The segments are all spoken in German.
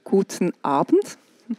Guten Abend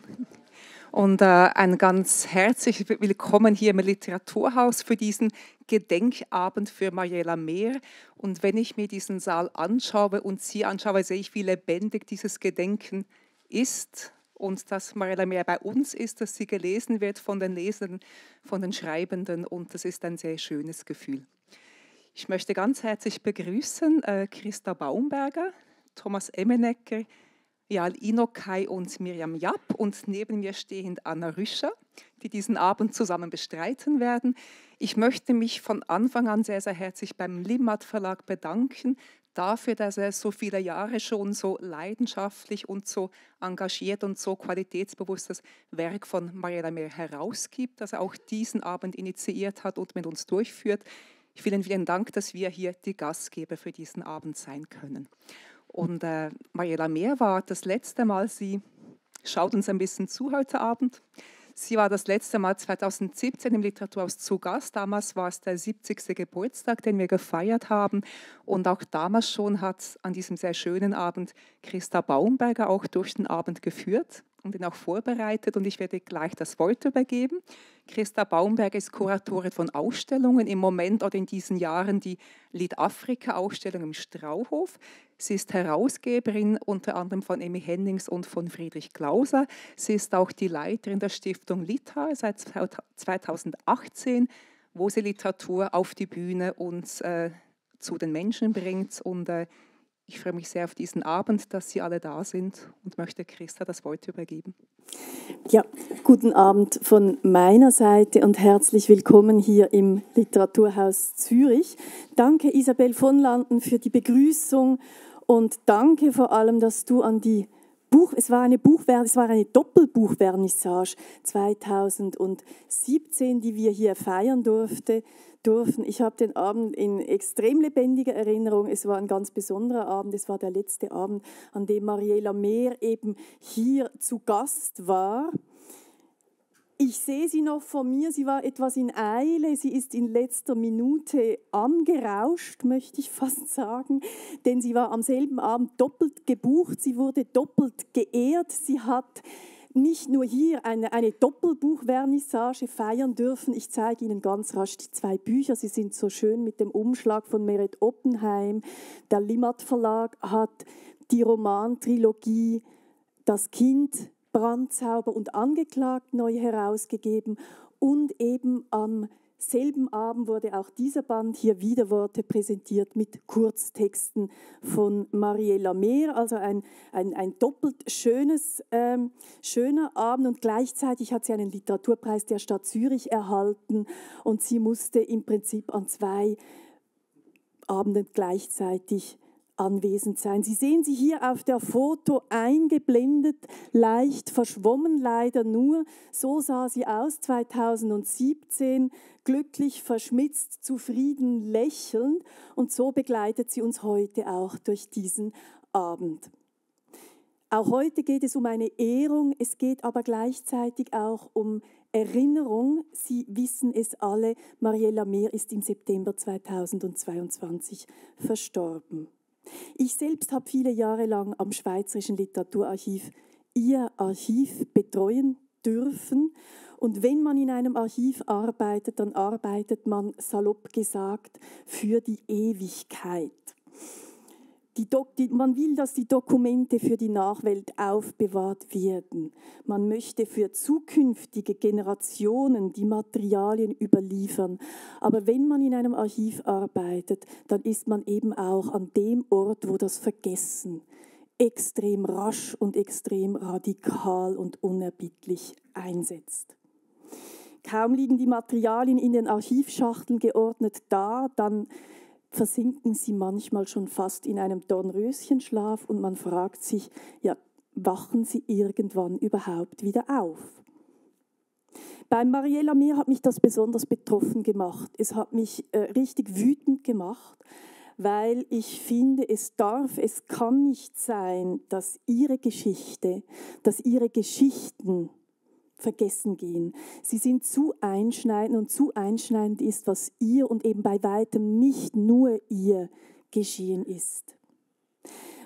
und ein ganz herzliches Willkommen hier im Literaturhaus für diesen Gedenkabend für Mariella Mehr. Und wenn ich mir diesen Saal anschaue und Sie anschaue, sehe ich, wie lebendig dieses Gedenken ist und dass Mariella Mehr bei uns ist, dass sie gelesen wird von den Lesern, von den Schreibenden, und das ist ein sehr schönes Gefühl. Ich möchte ganz herzlich begrüßen Christa Baumberger, Thomas Emenecker, Jal Inokai und Miriam Japp, und neben mir stehend Anna Rüscher, die diesen Abend zusammen bestreiten werden. Ich möchte mich von Anfang an sehr, sehr herzlich beim Limmat Verlag bedanken, dafür, dass er so viele Jahre schon so leidenschaftlich und so engagiert und so qualitätsbewusst das Werk von Mariella Mehr herausgibt, dass er auch diesen Abend initiiert hat und mit uns durchführt. Vielen, vielen Dank, dass wir hier die Gastgeber für diesen Abend sein können. Und Mariella Mehr war das letzte Mal, sie schaut uns ein bisschen zu heute Abend, sie war das letzte Mal 2017 im Literaturhaus zu Gast. Damals war es der 70. Geburtstag, den wir gefeiert haben. Und auch damals schon hat an diesem sehr schönen Abend Christa Baumberger auch durch den Abend geführt und ihn auch vorbereitet. Und ich werde gleich das Wort übergeben. Christa Baumberger ist Kuratorin von Ausstellungen, im Moment oder in diesen Jahren die Lied-Afrika-Ausstellung im Strauhof. Sie ist Herausgeberin unter anderem von Emmy Hennings und von Friedrich Glauser. Sie ist auch die Leiterin der Stiftung Lithar seit 2018, wo sie Literatur auf die Bühne und zu den Menschen bringt. Und ich freue mich sehr auf diesen Abend, dass Sie alle da sind, und möchte Christa das Wort übergeben. Ja, guten Abend von meiner Seite und herzlich willkommen hier im Literaturhaus Zürich. Danke Isabel von Landen für die Begrüßung und danke vor allem, dass du an die es war eine Doppelbuchvernissage 2017, die wir hier feiern durften. Ich habe den Abend in extrem lebendiger Erinnerung. Es war ein ganz besonderer Abend. Es war der letzte Abend, an dem Mariella Mehr eben hier zu Gast war. Ich sehe sie noch vor mir. Sie war etwas in Eile. Sie ist in letzter Minute angerauscht, möchte ich fast sagen. Denn sie war am selben Abend doppelt gebucht. Sie wurde doppelt geehrt. Sie hat nicht nur hier eine Doppelbuchvernissage feiern dürfen. Ich zeige Ihnen ganz rasch die zwei Bücher. Sie sind so schön mit dem Umschlag von Meret Oppenheim. Der Limmat Verlag hat die Romantrilogie Das Kind, Brandzauber und Angeklagt neu herausgegeben. Und eben am selben Abend wurde auch dieser Band hier Widerworte präsentiert mit Kurztexten von Mariella Mehr. Also ein doppelt schöner Abend, und gleichzeitig hat sie einen Literaturpreis der Stadt Zürich erhalten und sie musste im Prinzip an zwei Abenden gleichzeitig anwesend sein. Sie sehen sie hier auf der Foto eingeblendet, leicht verschwommen leider nur. So sah sie aus 2017, glücklich, verschmitzt, zufrieden, lächelnd, und so begleitet sie uns heute auch durch diesen Abend. Auch heute geht es um eine Ehrung, es geht aber gleichzeitig auch um Erinnerung. Sie wissen es alle, Mariella Mehr ist im September 2022 verstorben. Ich selbst habe viele Jahre lang am Schweizerischen Literaturarchiv ihr Archiv betreuen dürfen. Und wenn man in einem Archiv arbeitet, dann arbeitet man, salopp gesagt, für die Ewigkeit. Man will, dass die Dokumente für die Nachwelt aufbewahrt werden. Man möchte für zukünftige Generationen die Materialien überliefern. Aber wenn man in einem Archiv arbeitet, dann ist man eben auch an dem Ort, wo das Vergessen extrem rasch und extrem radikal und unerbittlich einsetzt. Kaum liegen die Materialien in den Archivschachteln geordnet da, dann versinken sie manchmal schon fast in einem Dornröschenschlaf und man fragt sich, ja, wachen sie irgendwann überhaupt wieder auf? Bei Mariella Mehr hat mich das besonders betroffen gemacht. Es hat mich richtig wütend gemacht, weil ich finde, es kann nicht sein, dass ihre Geschichte, dass ihre Geschichten vergessen gehen. Sie sind zu einschneidend, und zu einschneidend ist, was ihr und eben bei weitem nicht nur ihr geschehen ist.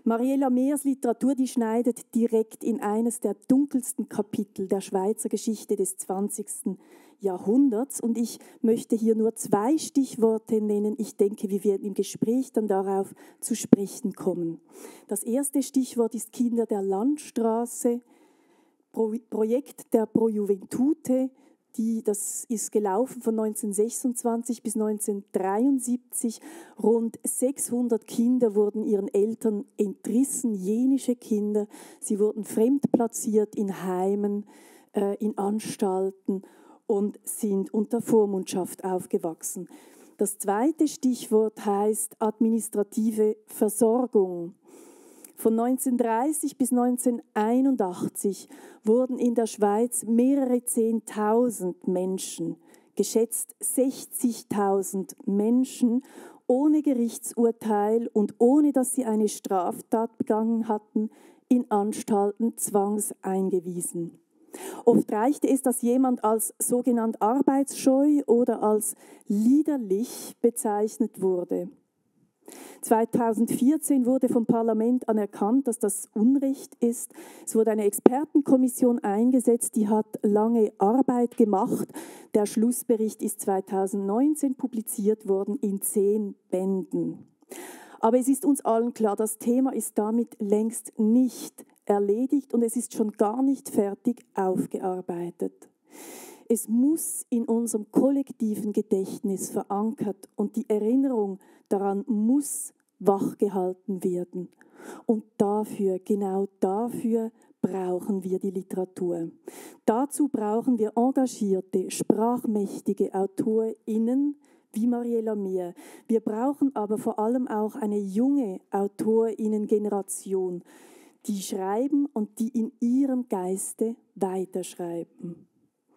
Mariela Mehrs Literatur, die schneidet direkt in eines der dunkelsten Kapitel der Schweizer Geschichte des 20. Jahrhunderts. Und ich möchte hier nur 2 Stichworte nennen. Ich denke, wir werden im Gespräch dann darauf zu sprechen kommen. Das erste Stichwort ist Kinder der Landstraße, Projekt der Pro Juventute. Das ist gelaufen von 1926 bis 1973. Rund 600 Kinder wurden ihren Eltern entrissen, jenische Kinder. Sie wurden fremdplatziert in Heimen, in Anstalten und sind unter Vormundschaft aufgewachsen. Das zweite Stichwort heißt administrative Versorgung. Von 1930 bis 1981 wurden in der Schweiz mehrere 10.000 Menschen, geschätzt 60.000 Menschen, ohne Gerichtsurteil und ohne dass sie eine Straftat begangen hatten, in Anstalten zwangseingewiesen. Oft reichte es, dass jemand als sogenannt arbeitsscheu oder als liederlich bezeichnet wurde. 2014 wurde vom Parlament anerkannt, dass das Unrecht ist. Es wurde eine Expertenkommission eingesetzt, die hat lange Arbeit gemacht. Der Schlussbericht ist 2019 publiziert worden in 10 Bänden. Aber es ist uns allen klar, das Thema ist damit längst nicht erledigt und es ist schon gar nicht fertig aufgearbeitet. Es muss in unserem kollektiven Gedächtnis verankert und die Erinnerung daran muss wachgehalten werden. Und dafür, genau dafür, brauchen wir die Literatur. Dazu brauchen wir engagierte, sprachmächtige AutorInnen wie Mariela Mehr. Wir brauchen aber vor allem auch eine junge AutorInnen-Generation, die schreiben und die in ihrem Geiste weiterschreiben.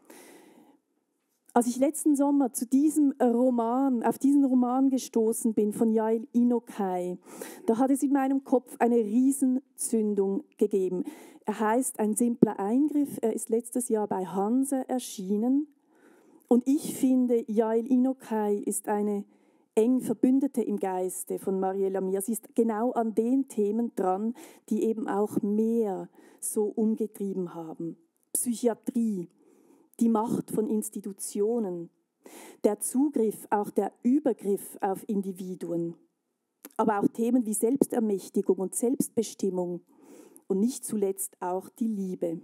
Als ich letzten Sommer auf diesen Roman gestoßen bin von Yael Inokai, da hat es in meinem Kopf eine Riesenzündung gegeben. Er heißt Ein simpler Eingriff, er ist letztes Jahr bei Hanse erschienen. Und ich finde, Yael Inokai ist eine eng Verbündete im Geiste von Mariela Mehr. Sie ist genau an den Themen dran, die eben auch Mehr so umgetrieben haben. Psychiatrie, die Macht von Institutionen, der Zugriff, auch der Übergriff auf Individuen, aber auch Themen wie Selbstermächtigung und Selbstbestimmung und nicht zuletzt auch die Liebe.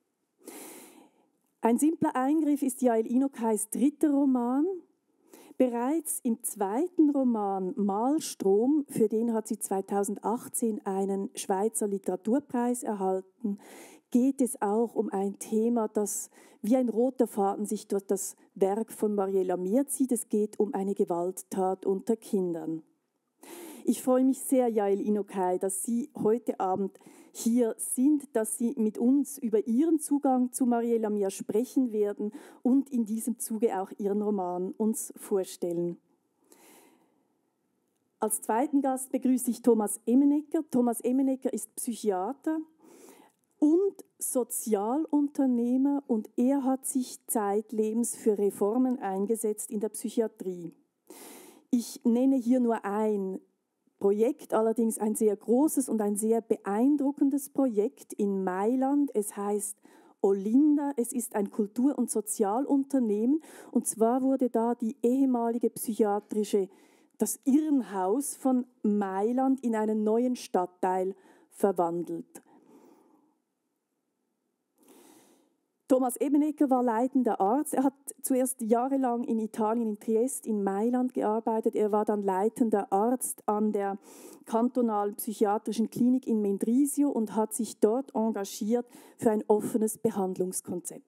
Ein simpler Eingriff ist Yael Inokais 3. Roman. Bereits im 2. Roman Malstrom, für den hat sie 2018 einen Schweizer Literaturpreis erhalten, geht es auch um ein Thema, das wie ein roter Faden sich durch das Werk von Mariela Mehr zieht. Es geht um eine Gewalttat unter Kindern. Ich freue mich sehr, Yael Inokai, dass Sie heute Abend hier sind, dass Sie mit uns über Ihren Zugang zu Mariela Mehr sprechen werden und in diesem Zuge auch Ihren Roman uns vorstellen. Als zweiten Gast begrüße ich Thomas Emenegger. Thomas Emenegger ist Psychiater und Sozialunternehmer und er hat sich zeitlebens für Reformen eingesetzt in der Psychiatrie. Ich nenne hier nur ein Projekt, allerdings ein sehr großes und ein sehr beeindruckendes Projekt in Mailand. Es heißt Olinda, es ist ein Kultur- und Sozialunternehmen und zwar wurde da die ehemalige das Irrenhaus von Mailand in einen neuen Stadtteil verwandelt. Thomas Emenegger war leitender Arzt. Er hat zuerst jahrelang in Italien, in Triest, in Mailand gearbeitet. Er war dann leitender Arzt an der kantonalen psychiatrischen Klinik in Mendrisio und hat sich dort engagiert für ein offenes Behandlungskonzept.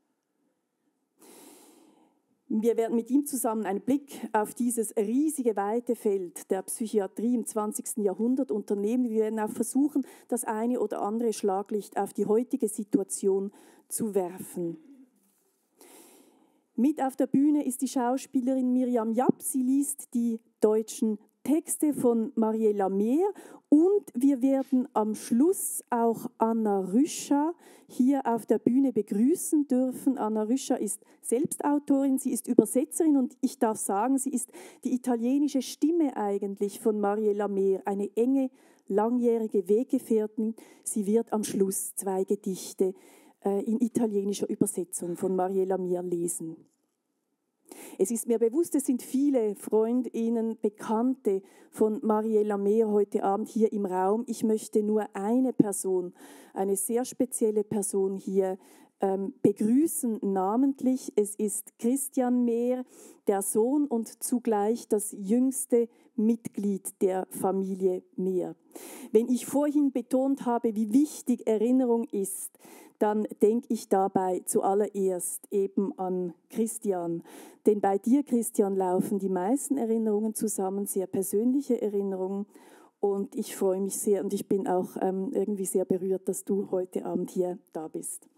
Wir werden mit ihm zusammen einen Blick auf dieses riesige, weite Feld der Psychiatrie im 20. Jahrhundert unternehmen. Wir werden auch versuchen, das eine oder andere Schlaglicht auf die heutige Situation zu werfen. Mit auf der Bühne ist die Schauspielerin Miriam Japp. Sie liest die deutschen Texte von Mariella Mehr und wir werden am Schluss auch Anna Rüscher hier auf der Bühne begrüßen dürfen. Anna Rüscher ist selbst Autorin, sie ist Übersetzerin und ich darf sagen, sie ist die italienische Stimme eigentlich von Mariella Mehr, eine enge, langjährige Weggefährtin. Sie wird am Schluss 2 Gedichte in italienischer Übersetzung von Mariella Mehr lesen. Es ist mir bewusst, es sind viele Freundinnen, Bekannte von Mariella Mehr heute Abend hier im Raum. Ich möchte nur eine Person, eine sehr spezielle Person hier begrüßen, namentlich. Es ist Christian Mehr, der Sohn und zugleich das jüngste Mitglied der Familie Mehr. Wenn ich vorhin betont habe, wie wichtig Erinnerung ist, dann denke ich dabei zuallererst eben an Christian. Denn bei dir, Christian, laufen die meisten Erinnerungen zusammen, sehr persönliche Erinnerungen. Und ich freue mich sehr und ich bin auch irgendwie sehr berührt, dass du heute Abend hier da bist.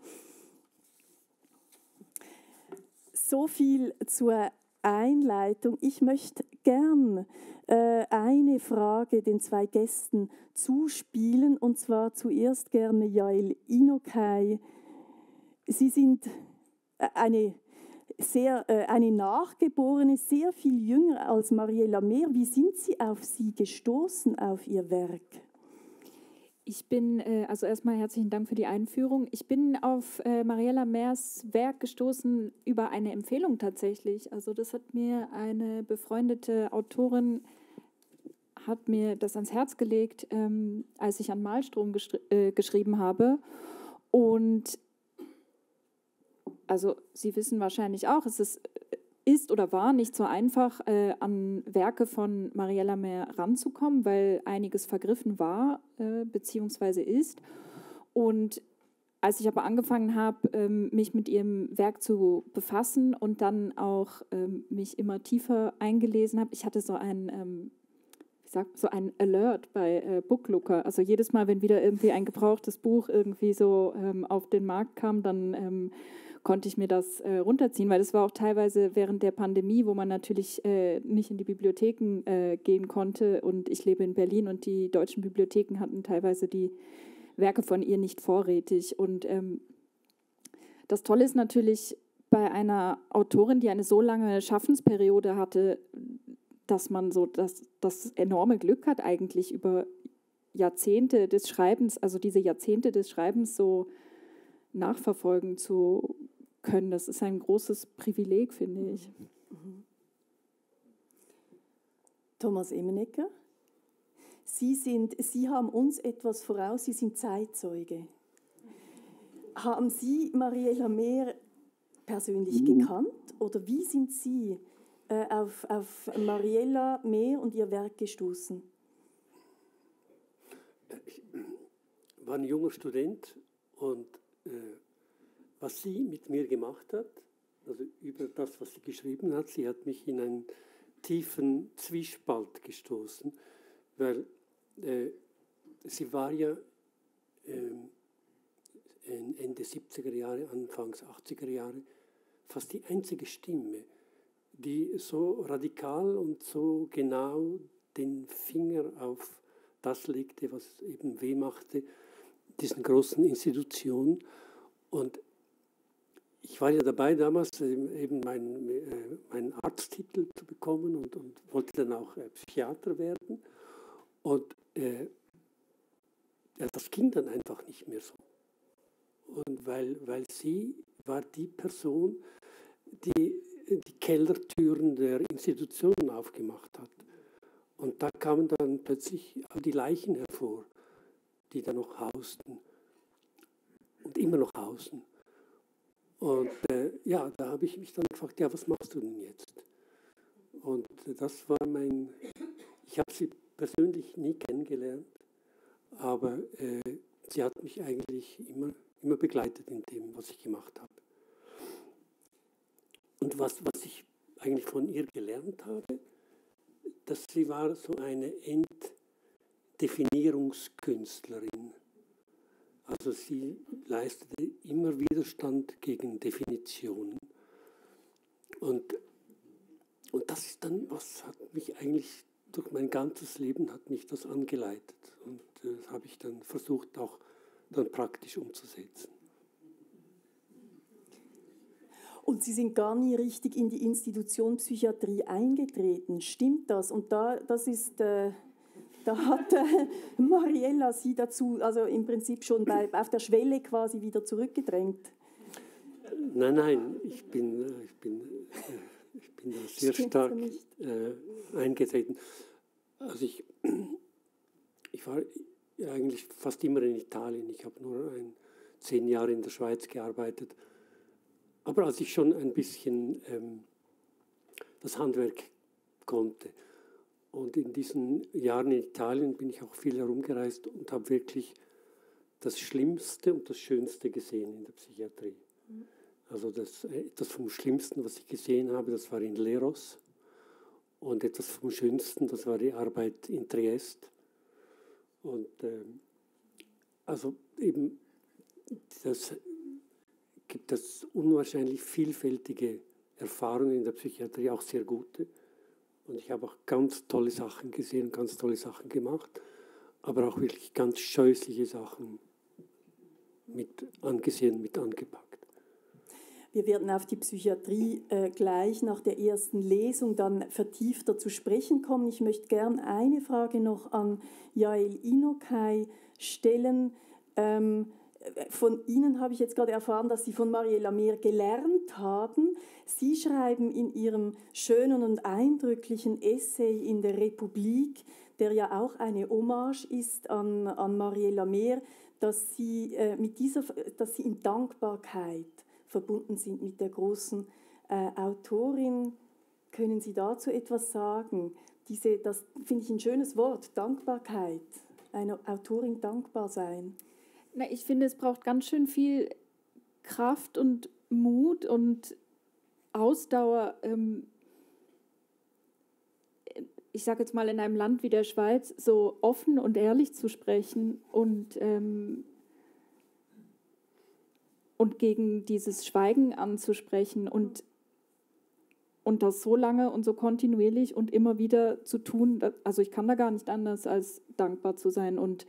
So viel zur Einleitung. Ich möchte gern eine Frage den 2 Gästen zuspielen, und zwar zuerst gerne Yael Inokai. Sie sind eine Nachgeborene, sehr viel jünger als Mariella Mehr. Wie sind Sie auf sie gestoßen, auf ihr Werk? Ich bin, also erstmal herzlichen Dank für die Einführung. Ich bin auf Mariella Mehrs Werk gestoßen über eine Empfehlung tatsächlich. Also das hat mir eine befreundete Autorin, hat mir das ans Herz gelegt, als ich an Malstrom geschrieben habe. Und also Sie wissen wahrscheinlich auch, es ist oder war nicht so einfach, an Werke von Mariella Mehr ranzukommen, weil einiges vergriffen war beziehungsweise ist. Und als ich aber angefangen habe, mich mit ihrem Werk zu befassen und dann auch mich immer tiefer eingelesen habe, ich hatte so ein Alert bei Booklooker. Also jedes Mal, wenn wieder irgendwie ein gebrauchtes Buch irgendwie so auf den Markt kam, dann konnte ich mir das runterziehen, weil das war auch teilweise während der Pandemie, wo man natürlich nicht in die Bibliotheken gehen konnte, und ich lebe in Berlin und die deutschen Bibliotheken hatten teilweise die Werke von ihr nicht vorrätig. Und das Tolle ist natürlich bei einer Autorin, die eine so lange Schaffensperiode hatte, dass man so das enorme Glück hat, eigentlich über Jahrzehnte des Schreibens, also diese Jahrzehnte des Schreibens so nachverfolgen zu können. Das ist ein großes Privileg, finde ich. Thomas Emenegger, Sie haben uns etwas voraus, Sie sind Zeitzeuge. Haben Sie Mariella Mehr persönlich gekannt oder wie sind Sie auf Mariella Mehr und ihr Werk gestoßen? Ich war ein junger Student und was sie mit mir gemacht hat, also über das, was sie geschrieben hat, sie hat mich in einen tiefen Zwiespalt gestoßen, weil sie war ja Ende 70er Jahre, Anfangs 80er Jahre fast die einzige Stimme, die so radikal und so genau den Finger auf das legte, was eben weh machte, diesen großen Institutionen. Und ich war ja dabei, damals eben meinen Arzttitel zu bekommen und wollte dann auch Psychiater werden. Und das ging dann einfach nicht mehr so. Und weil sie war die Person, die die Kellertüren der Institutionen aufgemacht hat. Und da kamen dann plötzlich die Leichen hervor, die da noch hausten und immer noch hausen. Und ja, da habe ich mich dann gefragt, ja, was machst du denn jetzt? Und das war ich habe sie persönlich nie kennengelernt, aber sie hat mich eigentlich immer begleitet in dem, was ich gemacht habe. Und was ich eigentlich von ihr gelernt habe, dass sie war so eine Entdefinierungskünstlerin. Also sie leistete immer Widerstand gegen Definitionen. Und das ist dann, was hat mich eigentlich durch mein ganzes Leben hat mich das angeleitet. Und das habe ich dann versucht, auch dann praktisch umzusetzen. Und Sie sind gar nie richtig in die Institution Psychiatrie eingetreten. Stimmt das? Und da hat Mariella Sie dazu, also im Prinzip schon auf der Schwelle quasi wieder zurückgedrängt. Nein, ich bin da sehr stark eingetreten. Also ich war eigentlich fast immer in Italien. Ich habe nur 10 Jahre in der Schweiz gearbeitet. Aber als ich schon ein bisschen das Handwerk konnte und in diesen Jahren in Italien bin ich auch viel herumgereist und habe wirklich das Schlimmste und das Schönste gesehen in der Psychiatrie. Also das vom Schlimmsten, was ich gesehen habe, das war in Leros. Und etwas vom Schönsten, das war die Arbeit in Triest. Und also eben gibt es unwahrscheinlich vielfältige Erfahrungen in der Psychiatrie, auch sehr gute. Und ich habe auch ganz tolle Sachen gesehen, ganz tolle Sachen gemacht, aber auch wirklich ganz scheußliche Sachen mit angesehen, mit angepackt. Wir werden auf die Psychiatrie gleich nach der ersten Lesung dann vertiefter zu sprechen kommen. Ich möchte gern eine Frage noch an Yael Inokai stellen. Von Ihnen habe ich jetzt gerade erfahren, dass Sie von Mariella Mehr gelernt haben. Sie schreiben in Ihrem schönen und eindrücklichen Essay in der Republik, der ja auch eine Hommage ist an Mariella Mehr, dass Sie in Dankbarkeit verbunden sind mit der großen Autorin. Können Sie dazu etwas sagen? Das finde ich ein schönes Wort, Dankbarkeit. Einer Autorin dankbar sein. Na, ich finde, es braucht ganz schön viel Kraft und Mut und Ausdauer. Ich sage jetzt mal, in einem Land wie der Schweiz so offen und ehrlich zu sprechen und gegen dieses Schweigen anzusprechen und das so lange und so kontinuierlich und immer wieder zu tun. Also ich kann da gar nicht anders, als dankbar zu sein. Und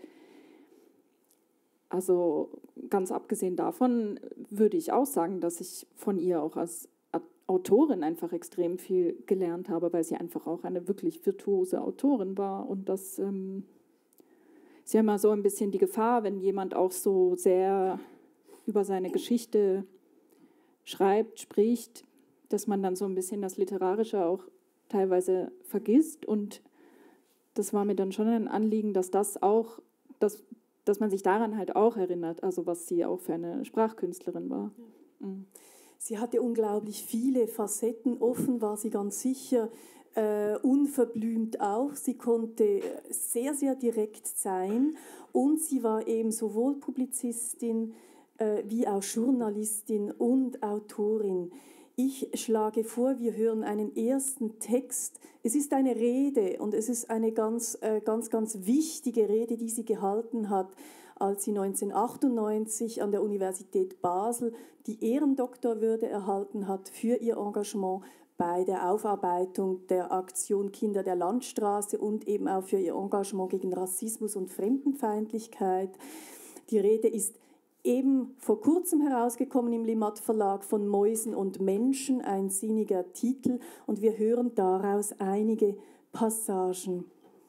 also ganz abgesehen davon würde ich auch sagen, dass ich von ihr auch als Autorin einfach extrem viel gelernt habe, weil sie einfach auch eine wirklich virtuose Autorin war. Und das ist ja immer so ein bisschen die Gefahr, wenn jemand auch so sehr über seine Geschichte schreibt, spricht, dass man dann so ein bisschen das Literarische auch teilweise vergisst. Und das war mir dann schon ein Anliegen, dass man sich daran halt auch erinnert, also was sie auch für eine Sprachkünstlerin war. Ja. Sie hatte unglaublich viele Facetten, offen war sie ganz sicher, unverblümt auch. Sie konnte sehr, sehr direkt sein und sie war eben sowohl Publizistin wie auch Journalistin und Autorin. Ich schlage vor, wir hören einen ersten Text. Es ist eine Rede und es ist eine ganz wichtige Rede, die sie gehalten hat, als sie 1998 an der Universität Basel die Ehrendoktorwürde erhalten hat für ihr Engagement bei der Aufarbeitung der Aktion Kinder der Landstraße und eben auch für ihr Engagement gegen Rassismus und Fremdenfeindlichkeit. Die Rede ist eben vor kurzem herausgekommen im Limmat Verlag, von Mäusen und Menschen, ein sinniger Titel, und wir hören daraus einige Passagen.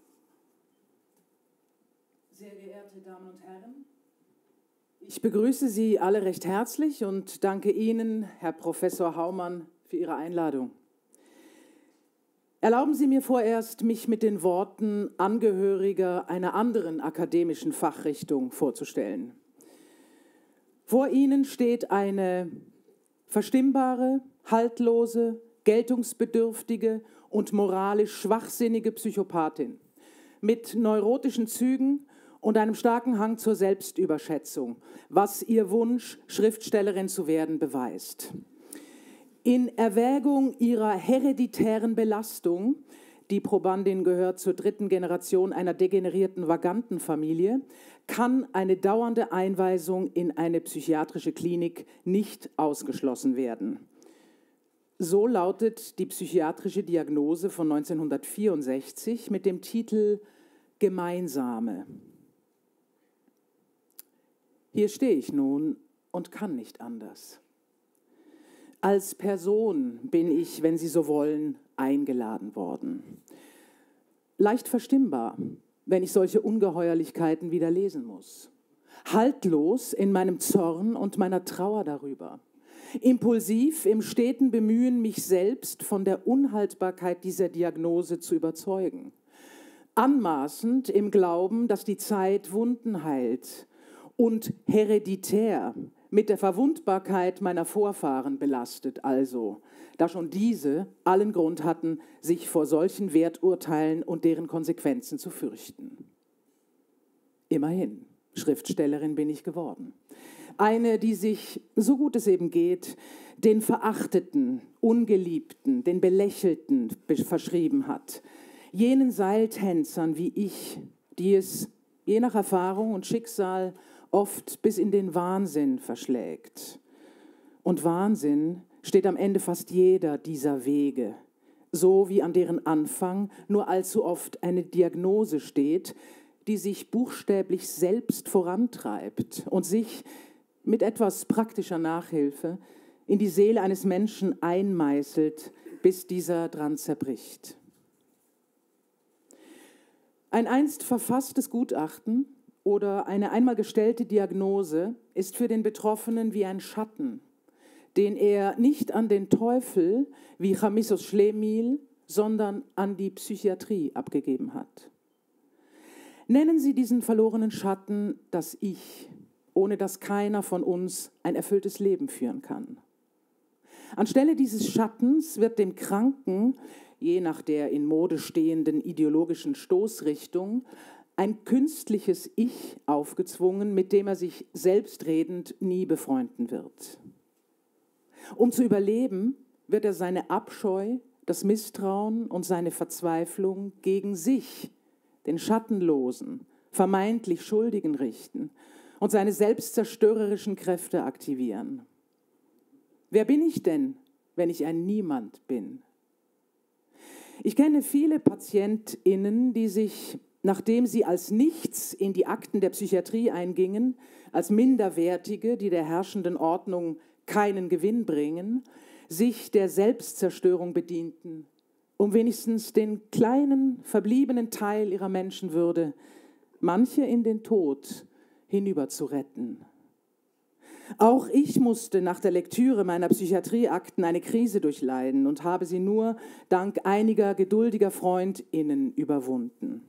Sehr geehrte Damen und Herren, ich begrüße Sie alle recht herzlich und danke Ihnen, Herr Professor Haumann, für Ihre Einladung. Erlauben Sie mir vorerst, mich mit den Worten Angehöriger einer anderen akademischen Fachrichtung vorzustellen. Vor Ihnen steht eine verstimmbare, haltlose, geltungsbedürftige und moralisch schwachsinnige Psychopathin mit neurotischen Zügen und einem starken Hang zur Selbstüberschätzung, was ihr Wunsch, Schriftstellerin zu werden, beweist. In Erwägung ihrer hereditären Belastung, die Probandin gehört zur 3. Generation einer degenerierten Vagantenfamilie, kann eine dauernde Einweisung in eine psychiatrische Klinik nicht ausgeschlossen werden. So lautet die psychiatrische Diagnose von 1964 mit dem Titel Gemeinsame. Hier stehe ich nun und kann nicht anders. Als Person bin ich, wenn Sie so wollen, eingeladen worden. Leicht verstimmbar, wenn ich solche Ungeheuerlichkeiten wieder lesen muss. Haltlos in meinem Zorn und meiner Trauer darüber. Impulsiv im steten Bemühen, mich selbst von der Unhaltbarkeit dieser Diagnose zu überzeugen. Anmaßend im Glauben, dass die Zeit Wunden heilt. Und hereditär mit der Verwundbarkeit meiner Vorfahren belastet also, da schon diese allen Grund hatten, sich vor solchen Werturteilen und deren Konsequenzen zu fürchten. Immerhin, Schriftstellerin bin ich geworden. Eine, die sich, so gut es eben geht, den Verachteten, Ungeliebten, den Belächelten verschrieben hat. Jenen Seiltänzern wie ich, die es je nach Erfahrung und Schicksal oft bis in den Wahnsinn verschlägt. Und Wahnsinn steht am Ende fast jeder dieser Wege, so wie an deren Anfang nur allzu oft eine Diagnose steht, die sich buchstäblich selbst vorantreibt und sich mit etwas praktischer Nachhilfe in die Seele eines Menschen einmeißelt, bis dieser dran zerbricht. Ein einst verfasstes Gutachten oder eine einmal gestellte Diagnose ist für den Betroffenen wie ein Schatten, den er nicht an den Teufel wie Chamissos Schlemihl, sondern an die Psychiatrie abgegeben hat. Nennen Sie diesen verlorenen Schatten das Ich, ohne dass keiner von uns ein erfülltes Leben führen kann. Anstelle dieses Schattens wird dem Kranken, je nach der in Mode stehenden ideologischen Stoßrichtung, ein künstliches Ich aufgezwungen, mit dem er sich selbstredend nie befreunden wird. Um zu überleben, wird er seine Abscheu, das Misstrauen und seine Verzweiflung gegen sich, den Schattenlosen, vermeintlich Schuldigen richten und seine selbstzerstörerischen Kräfte aktivieren. Wer bin ich denn, wenn ich ein Niemand bin? Ich kenne viele PatientInnen, die sich, nachdem sie als Nichts in die Akten der Psychiatrie eingingen, als Minderwertige, die der herrschenden Ordnung keinen Gewinn bringen, sich der Selbstzerstörung bedienten, um wenigstens den kleinen, verbliebenen Teil ihrer Menschenwürde, manche in den Tod, hinüber zu retten. Auch ich musste nach der Lektüre meiner Psychiatrieakten eine Krise durchleiden und habe sie nur dank einiger geduldiger FreundInnen überwunden.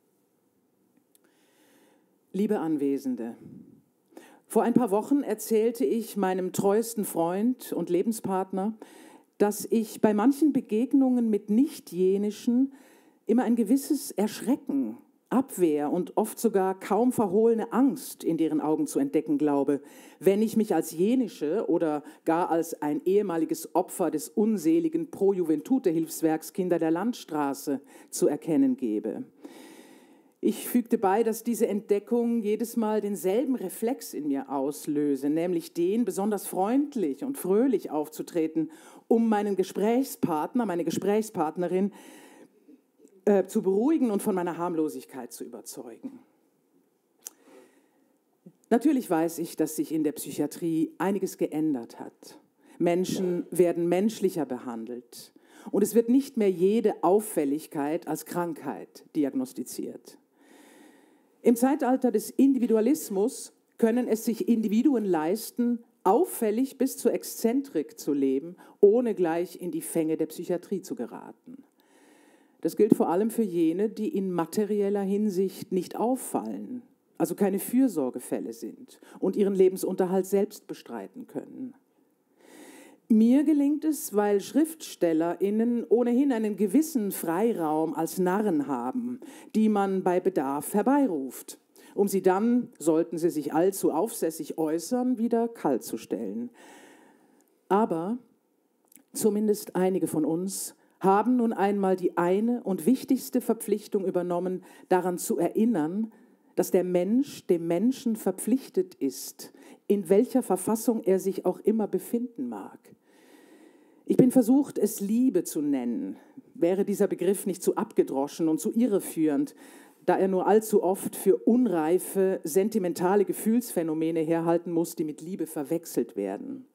Liebe Anwesende, vor ein paar Wochen erzählte ich meinem treuesten Freund und Lebenspartner, dass ich bei manchen Begegnungen mit Nicht-Jenischen immer ein gewisses Erschrecken, Abwehr und oft sogar kaum verhohlene Angst in deren Augen zu entdecken glaube, wenn ich mich als Jenische oder gar als ein ehemaliges Opfer des unseligen Pro Juventute-Hilfswerks Kinder der Landstraße zu erkennen gebe. Ich fügte bei, dass diese Entdeckung jedes Mal denselben Reflex in mir auslöse, nämlich den, besonders freundlich und fröhlich aufzutreten, um meinen Gesprächspartner, meine Gesprächspartnerin zu beruhigen und von meiner Harmlosigkeit zu überzeugen. Natürlich weiß ich, dass sich in der Psychiatrie einiges geändert hat. Menschen werden menschlicher behandelt und es wird nicht mehr jede Auffälligkeit als Krankheit diagnostiziert. Im Zeitalter des Individualismus können es sich Individuen leisten, auffällig bis zur Exzentrik zu leben, ohne gleich in die Fänge der Psychiatrie zu geraten. Das gilt vor allem für jene, die in materieller Hinsicht nicht auffallen, also keine Fürsorgefälle sind und ihren Lebensunterhalt selbst bestreiten können. Mir gelingt es, weil SchriftstellerInnen ohnehin einen gewissen Freiraum als Narren haben, die man bei Bedarf herbeiruft, um sie dann, sollten sie sich allzu aufsässig äußern, wieder kalt zu stellen. Aber zumindest einige von uns haben nun einmal die eine und wichtigste Verpflichtung übernommen, daran zu erinnern, dass der Mensch dem Menschen verpflichtet ist, in welcher Verfassung er sich auch immer befinden mag. Ich bin versucht, es Liebe zu nennen. Wäre dieser Begriff nicht zu abgedroschen und zu irreführend, da er nur allzu oft für unreife, sentimentale Gefühlsphänomene herhalten muss, die mit Liebe verwechselt werden.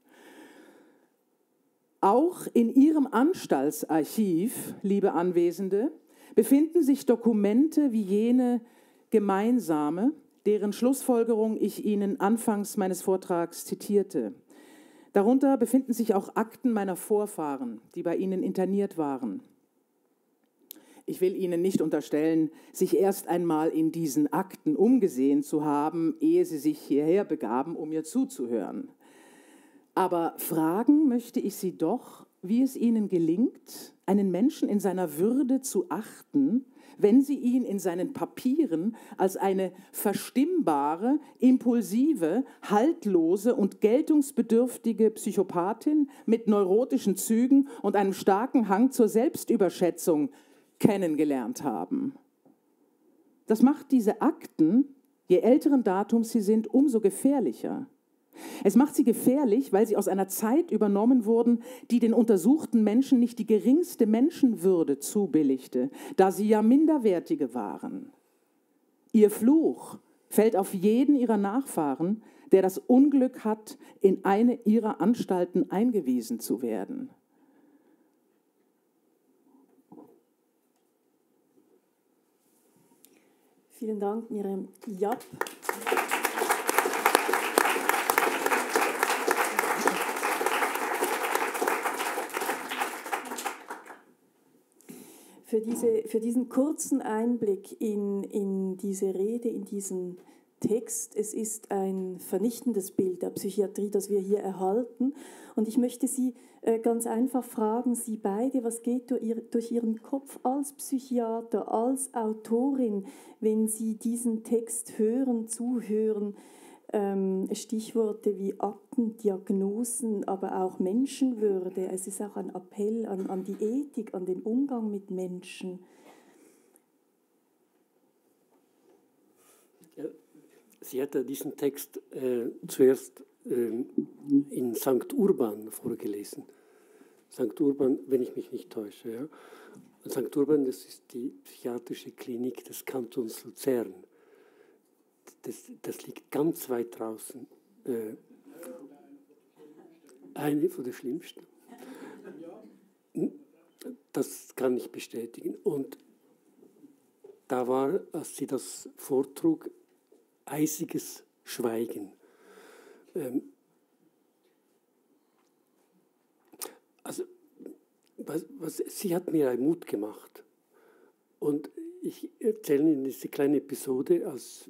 Auch in Ihrem Anstaltsarchiv, liebe Anwesende, befinden sich Dokumente wie jene gemeinsame, deren Schlussfolgerung ich Ihnen anfangs meines Vortrags zitierte. Darunter befinden sich auch Akten meiner Vorfahren, die bei Ihnen interniert waren. Ich will Ihnen nicht unterstellen, sich erst einmal in diesen Akten umgesehen zu haben, ehe Sie sich hierher begaben, um mir zuzuhören. Aber fragen möchte ich Sie doch, wie es Ihnen gelingt, einen Menschen in seiner Würde zu achten, wenn Sie ihn in seinen Papieren als eine verstimmbare, impulsive, haltlose und geltungsbedürftige Psychopathin mit neurotischen Zügen und einem starken Hang zur Selbstüberschätzung kennengelernt haben. Das macht diese Akten, je älteren Datums sie sind, umso gefährlicher. Es macht sie gefährlich, weil sie aus einer Zeit übernommen wurden, die den untersuchten Menschen nicht die geringste Menschenwürde zubilligte, da sie ja Minderwertige waren. Ihr Fluch fällt auf jeden ihrer Nachfahren, der das Unglück hat, in eine ihrer Anstalten eingewiesen zu werden. Vielen Dank, Miriam Japp. Für diesen kurzen Einblick in diese Rede, in diesen Text. Es ist ein vernichtendes Bild der Psychiatrie, das wir hier erhalten. Und ich möchte Sie ganz einfach fragen, Sie beide, was geht durch Ihren Kopf als Psychiater, als Autorin, wenn Sie diesen Text hören, zuhören? Stichworte wie Akten, Diagnosen, aber auch Menschenwürde. Es ist auch ein Appell an die Ethik, an den Umgang mit Menschen. Ja, sie hat ja diesen Text zuerst in St. Urban vorgelesen. St. Urban, wenn ich mich nicht täusche. Ja. St. Urban, das ist die psychiatrische Klinik des Kantons Luzern. Das liegt ganz weit draußen. Eine von den schlimmsten. Das kann ich bestätigen. Und da war, als sie das vortrug, eisiges Schweigen. Also, sie hat mir einen Mut gemacht. Und ich erzähle Ihnen diese kleine Episode, als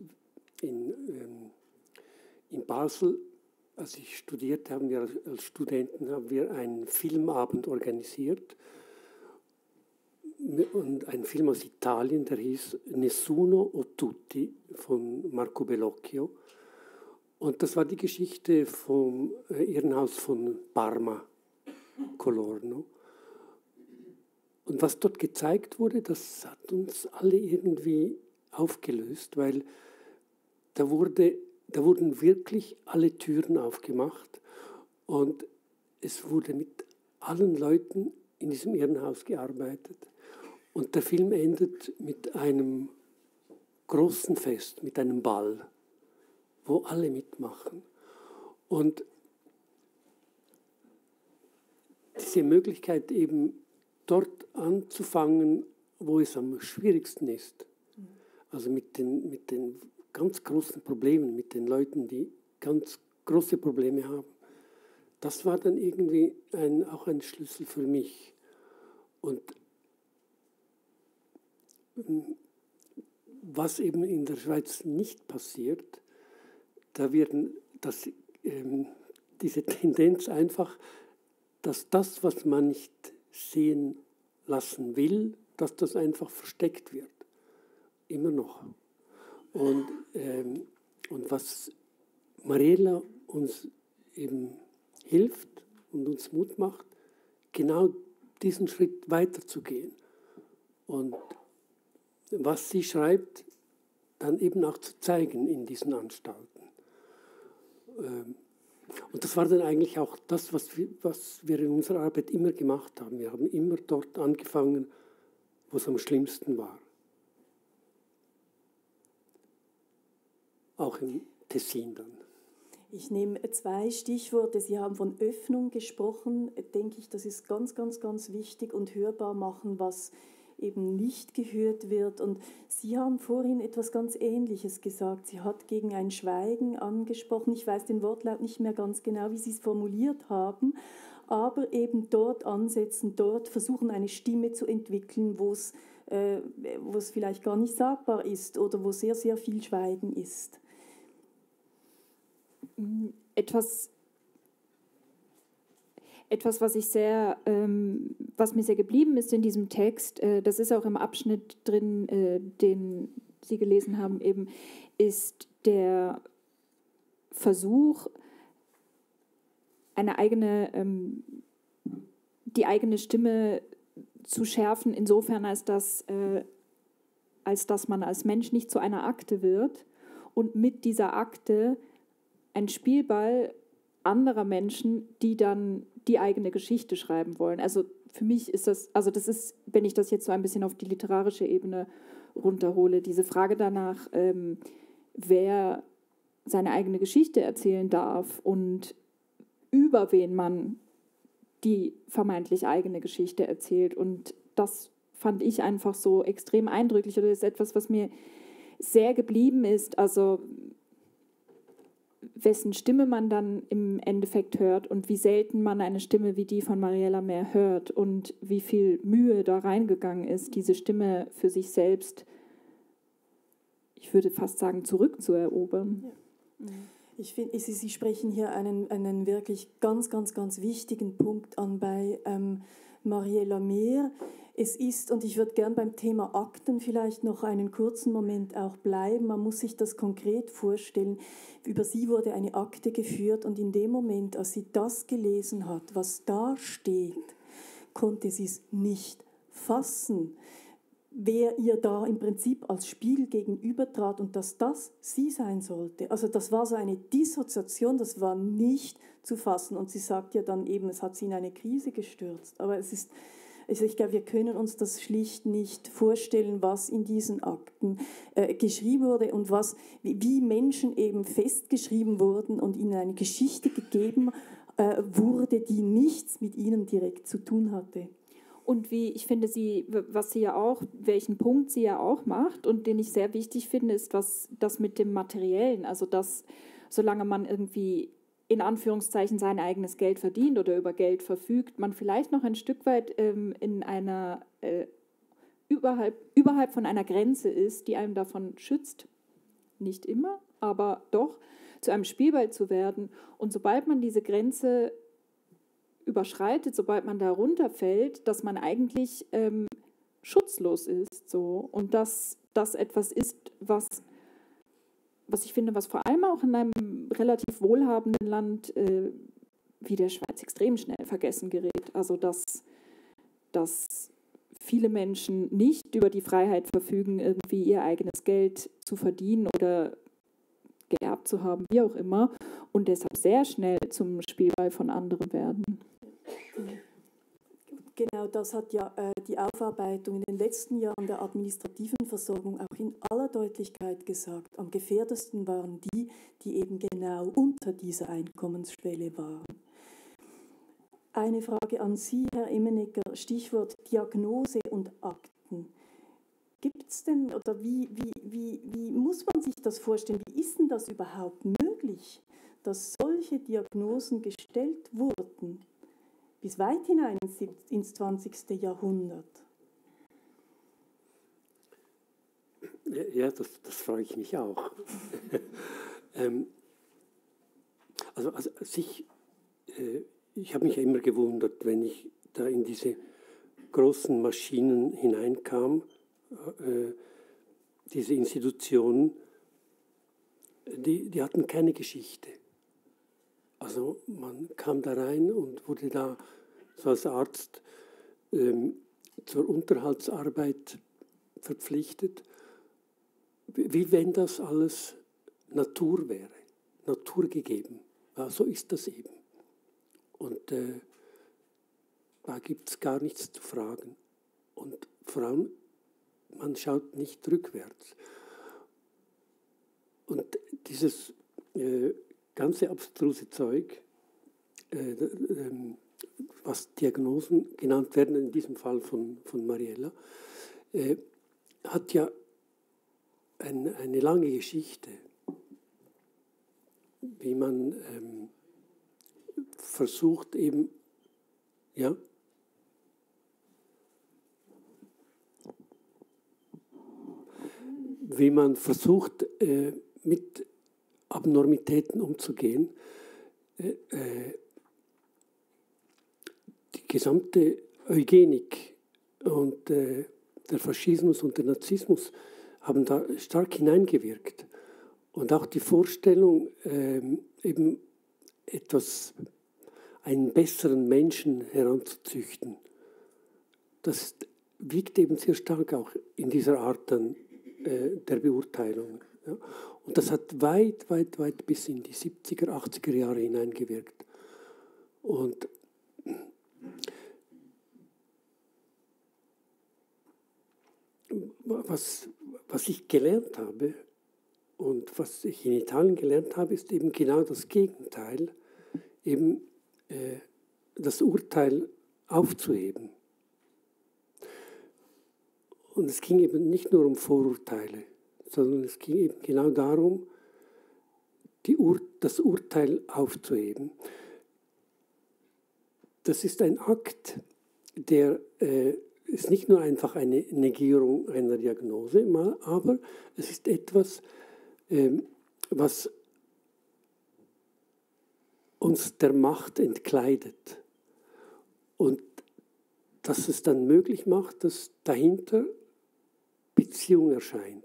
in Basel, als ich studierte, als Studenten einen Filmabend organisiert. Und ein Film aus Italien, der hieß Nessuno o Tutti von Marco Bellocchio. Und das war die Geschichte vom Irrenhaus von Parma, Colorno. Und was dort gezeigt wurde, das hat uns alle irgendwie aufgelöst, weil da wurden wirklich alle Türen aufgemacht und es wurde mit allen Leuten in diesem Irrenhaus gearbeitet. Und der Film endet mit einem großen Fest, mit einem Ball, wo alle mitmachen. Und diese Möglichkeit eben dort anzufangen, wo es am schwierigsten ist, also mit den ganz großen Problemen, mit den Leuten, die ganz große Probleme haben. Das war dann irgendwie auch ein Schlüssel für mich. Und was eben in der Schweiz nicht passiert, diese Tendenz einfach, dass das, was man nicht sehen lassen will, dass das einfach versteckt wird. Immer noch. Und was Mariela uns eben hilft und uns Mut macht, genau diesen Schritt weiterzugehen. Und was sie schreibt, dann eben auch zu zeigen in diesen Anstalten. Und das war dann eigentlich auch das, was wir in unserer Arbeit immer gemacht haben. Wir haben immer dort angefangen, wo es am schlimmsten war. Auch im Tessin dann. Ich nehme 2 Stichworte. Sie haben von Öffnung gesprochen. Denke ich, das ist ganz, ganz, ganz wichtig und hörbar machen, was eben nicht gehört wird. Und Sie haben vorhin etwas ganz Ähnliches gesagt. Sie hat gegen ein Schweigen angesprochen. Ich weiß den Wortlaut nicht mehr ganz genau, wie Sie es formuliert haben, aber eben dort ansetzen, dort versuchen, eine Stimme zu entwickeln, wo es vielleicht gar nicht sagbar ist oder wo sehr, sehr viel Schweigen ist. Etwas, was mir sehr geblieben ist in diesem Text, das ist auch im Abschnitt drin, den Sie gelesen haben, eben, ist der Versuch, die eigene Stimme zu schärfen, insofern als dass man als Mensch nicht zu einer Akte wird und mit dieser Akte ein Spielball anderer Menschen, die dann die eigene Geschichte schreiben wollen. Also für mich ist das ist, wenn ich das jetzt so ein bisschen auf die literarische Ebene runterhole, diese Frage danach, wer seine eigene Geschichte erzählen darf und über wen man die vermeintlich eigene Geschichte erzählt. Und das fand ich einfach so extrem eindrücklich, oder ist etwas, was mir sehr geblieben ist. Also wessen Stimme man dann im Endeffekt hört und wie selten man eine Stimme wie die von Mariella Mehr hört und wie viel Mühe da reingegangen ist, diese Stimme für sich selbst, ich würde fast sagen, zurückzuerobern. Ja. Ich finde, Sie sprechen hier einen wirklich ganz, ganz, ganz wichtigen Punkt an bei Mariella Mehr. Es ist, und ich würde gern beim Thema Akten vielleicht noch einen kurzen Moment auch bleiben, man muss sich das konkret vorstellen, über sie wurde eine Akte geführt und in dem Moment, als sie das gelesen hat, was da steht, konnte sie es nicht fassen, wer ihr da im Prinzip als Spiegel gegenübertrat und dass das sie sein sollte. Also das war so eine Dissoziation, das war nicht zu fassen. Und sie sagt ja dann eben, es hat sie in eine Krise gestürzt. Aber es ist, also ich glaube, wir können uns das schlicht nicht vorstellen, was in diesen Akten geschrieben wurde und wie Menschen eben festgeschrieben wurden und ihnen eine Geschichte gegeben wurde, die nichts mit ihnen direkt zu tun hatte. Und wie ich finde, welchen Punkt sie ja auch macht und den ich sehr wichtig finde, ist das mit dem Materiellen. Also dass, solange man irgendwie in Anführungszeichen sein eigenes Geld verdient oder über Geld verfügt, man vielleicht noch ein Stück weit in einer überhalb von einer Grenze ist, die einem davon schützt, nicht immer, aber doch, zu einem Spielball zu werden. Und sobald man diese Grenze überschreitet, sobald man da runterfällt, dass man eigentlich schutzlos ist. So. Und dass das etwas ist, was ich finde, was vor allem auch in einem relativ wohlhabenden Land wie der Schweiz extrem schnell vergessen gerät. Also dass viele Menschen nicht über die Freiheit verfügen, irgendwie ihr eigenes Geld zu verdienen oder geerbt zu haben, wie auch immer, und deshalb sehr schnell zum Spielball von anderen werden. Genau, das hat ja die Aufarbeitung in den letzten Jahren der administrativen Versorgung auch in aller Deutlichkeit gesagt. Am gefährdesten waren die, die eben genau unter dieser Einkommensschwelle waren. Eine Frage an Sie, Herr Immenegger, Stichwort Diagnose und Akten. Gibt es denn, oder wie muss man sich das vorstellen, wie ist denn das überhaupt möglich, dass solche Diagnosen gestellt wurden? Bis weit hinein ins 20. Jahrhundert. Ja, das frage ich mich auch. Ich habe mich immer gewundert, wenn ich da in diese großen Maschinen hineinkam, diese Institutionen, die hatten keine Geschichte. Also man kam da rein und wurde da so als Arzt zur Unterhaltsarbeit verpflichtet, wie wenn das alles Natur wäre, naturgegeben. So ist das eben. Und da gibt es gar nichts zu fragen. Und vor allem, man schaut nicht rückwärts. Und dieses ganze abstruse Zeug, was Diagnosen genannt werden, in diesem Fall von Mariella, hat ja eine lange Geschichte, wie man versucht eben, ja, wie man versucht, mit Abnormitäten umzugehen. Die gesamte Eugenik und der Faschismus und der Narzissmus haben da stark hineingewirkt. Und auch die Vorstellung, eben einen besseren Menschen heranzuzüchten, das wiegt eben sehr stark auch in dieser Art dann der Beurteilung. Ja. Und das hat weit, weit, weit bis in die 70er, 80er Jahre hineingewirkt. Und was ich gelernt habe und was ich in Italien gelernt habe, ist eben genau das Gegenteil, eben das Urteil aufzuheben. Und es ging eben nicht nur um Vorurteile, sondern es ging eben genau darum, das Urteil aufzuheben. Das ist ein Akt, der ist nicht nur einfach eine Negierung einer Diagnose, aber es ist etwas, was uns der Macht entkleidet und dass es dann möglich macht, dass dahinter Beziehung erscheint.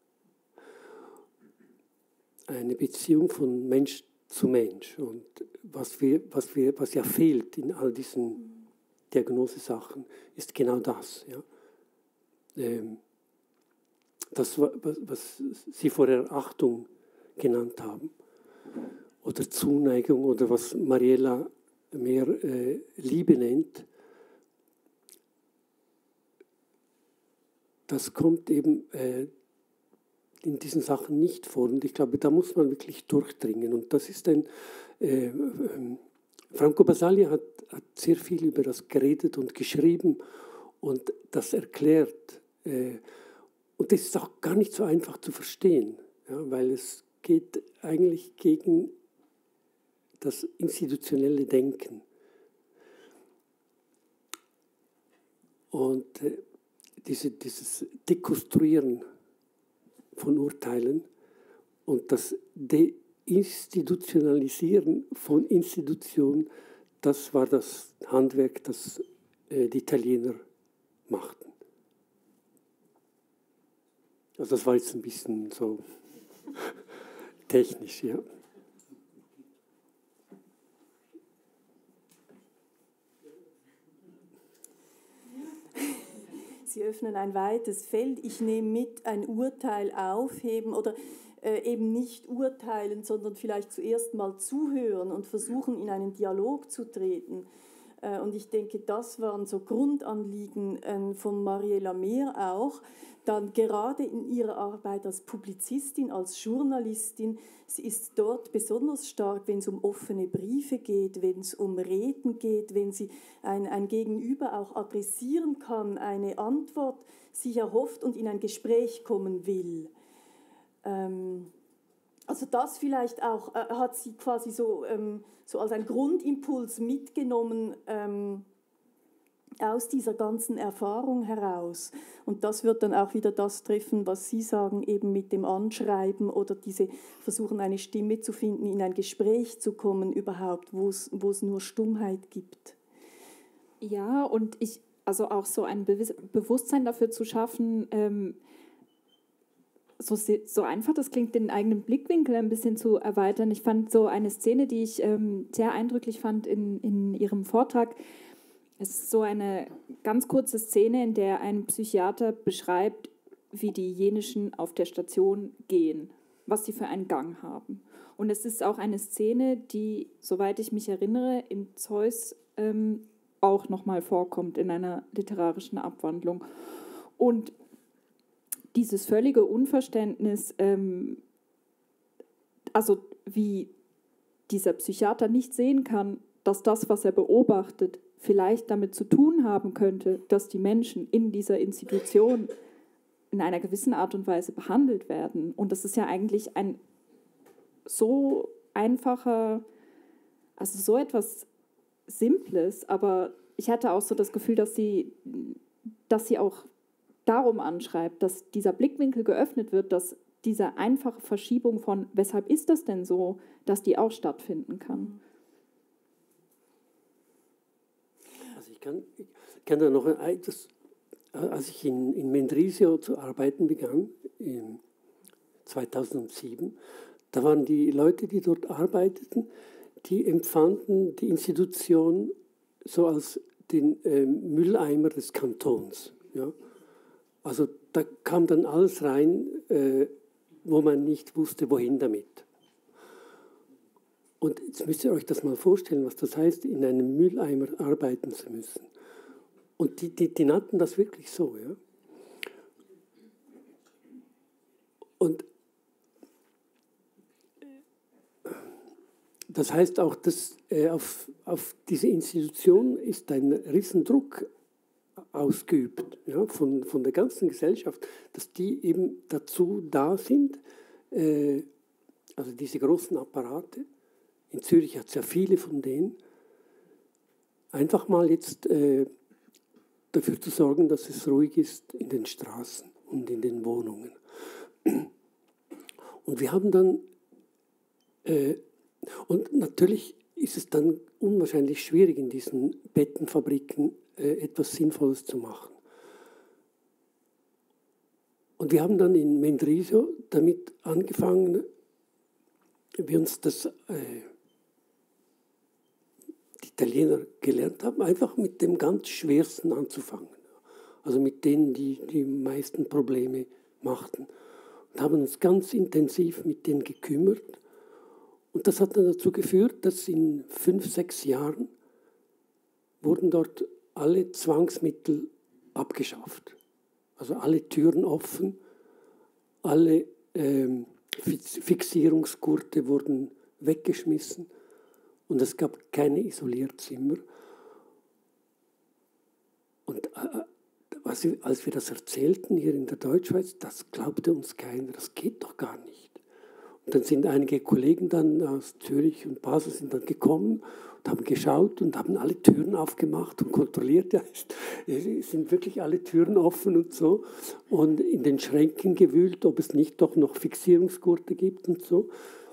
Eine Beziehung von Mensch zu Mensch. Und was ja fehlt in all diesen Diagnosesachen, ist genau das. Ja. Das, was Sie vorher Achtung genannt haben, oder Zuneigung, oder was Mariella mehr Liebe nennt, das kommt eben in diesen Sachen nicht vor. Und ich glaube, da muss man wirklich durchdringen. Und das ist Franco Basaglia hat sehr viel über das geredet und geschrieben und das erklärt. Und das ist auch gar nicht so einfach zu verstehen, ja, weil es geht eigentlich gegen das institutionelle Denken. Und dieses Dekonstruieren von Urteilen und das Deinstitutionalisieren von Institutionen, das war das Handwerk, das die Italiener machten. Also das war jetzt ein bisschen so technisch, ja. Sie öffnen ein weites Feld. Ich nehme mit, ein Urteil aufheben oder eben nicht urteilen, sondern vielleicht zuerst mal zuhören und versuchen, in einen Dialog zu treten. Und ich denke, das waren so Grundanliegen von Mariella Mehr auch. Dann gerade in ihrer Arbeit als Publizistin, als Journalistin, sie ist dort besonders stark, wenn es um offene Briefe geht, wenn es um Reden geht, wenn sie ein Gegenüber auch adressieren kann, eine Antwort sich erhofft und in ein Gespräch kommen will. Also das vielleicht auch hat sie quasi so als ein Grundimpuls mitgenommen aus dieser ganzen Erfahrung heraus. Und das wird dann auch wieder das treffen, was Sie sagen, eben mit dem Anschreiben oder diese versuchen, eine Stimme zu finden, in ein Gespräch zu kommen überhaupt, wo es nur Stummheit gibt. Ja, und also auch so ein Bewusstsein dafür zu schaffen, so einfach das klingt, den eigenen Blickwinkel ein bisschen zu erweitern. Ich fand so eine Szene, die ich sehr eindrücklich fand in Ihrem Vortrag. Es ist so eine ganz kurze Szene, in der ein Psychiater beschreibt, wie die Jenischen auf der Station gehen, was sie für einen Gang haben. Und es ist auch eine Szene, die, soweit ich mich erinnere, in Zeus auch nochmal vorkommt in einer literarischen Abwandlung. Und dieses völlige Unverständnis, also wie dieser Psychiater nicht sehen kann, dass das, was er beobachtet, vielleicht damit zu tun haben könnte, dass die Menschen in dieser Institution in einer gewissen Art und Weise behandelt werden. Und das ist ja eigentlich ein so einfacher, also so etwas Simples, aber ich hatte auch so das Gefühl, dass sie auch darum anschreibt, dass dieser Blickwinkel geöffnet wird, dass diese einfache Verschiebung von, weshalb ist das denn so, dass die auch stattfinden kann. Also ich kann da noch als ich in Mendrisio zu arbeiten begann, 2007, da waren die Leute, die dort arbeiteten, die empfanden die Institution so als den Mülleimer des Kantons. Ja? Also da kam dann alles rein, wo man nicht wusste, wohin damit. Und jetzt müsst ihr euch das mal vorstellen, was das heißt, in einem Mülleimer arbeiten zu müssen. Und die nannten das wirklich so. Ja? Und das heißt auch, dass auf diese Institution ist ein Riesendruck ausgeübt, ja, von der ganzen Gesellschaft, dass die eben dazu da sind, also diese großen Apparate, in Zürich hat es ja viele von denen, einfach mal jetzt dafür zu sorgen, dass es ruhig ist in den Straßen und in den Wohnungen. Und wir haben dann, und natürlich ist es dann unwahrscheinlich schwierig, in diesen Bettenfabriken etwas Sinnvolles zu machen. Und wir haben dann in Mendrisio damit angefangen, wie uns das die Italiener gelernt haben, einfach mit dem ganz Schwersten anzufangen. Also mit denen, die die meisten Probleme machten. Und haben uns ganz intensiv mit denen gekümmert. Und das hat dann dazu geführt, dass in 5, 6 Jahren wurden dort alle Zwangsmittel abgeschafft. Also alle Türen offen, alle Fixierungsgurte wurden weggeschmissen und es gab keine Isolierzimmer. Und als wir das erzählten hier in der Deutschschweiz, das glaubte uns keiner, das geht doch gar nicht. Und dann sind einige Kollegen dann aus Zürich und Basel sind dann gekommen und haben geschaut und haben alle Türen aufgemacht und kontrolliert, ja, sind wirklich alle Türen offen und so. Und in den Schränken gewühlt, ob es nicht doch noch Fixierungsgurte gibt und so.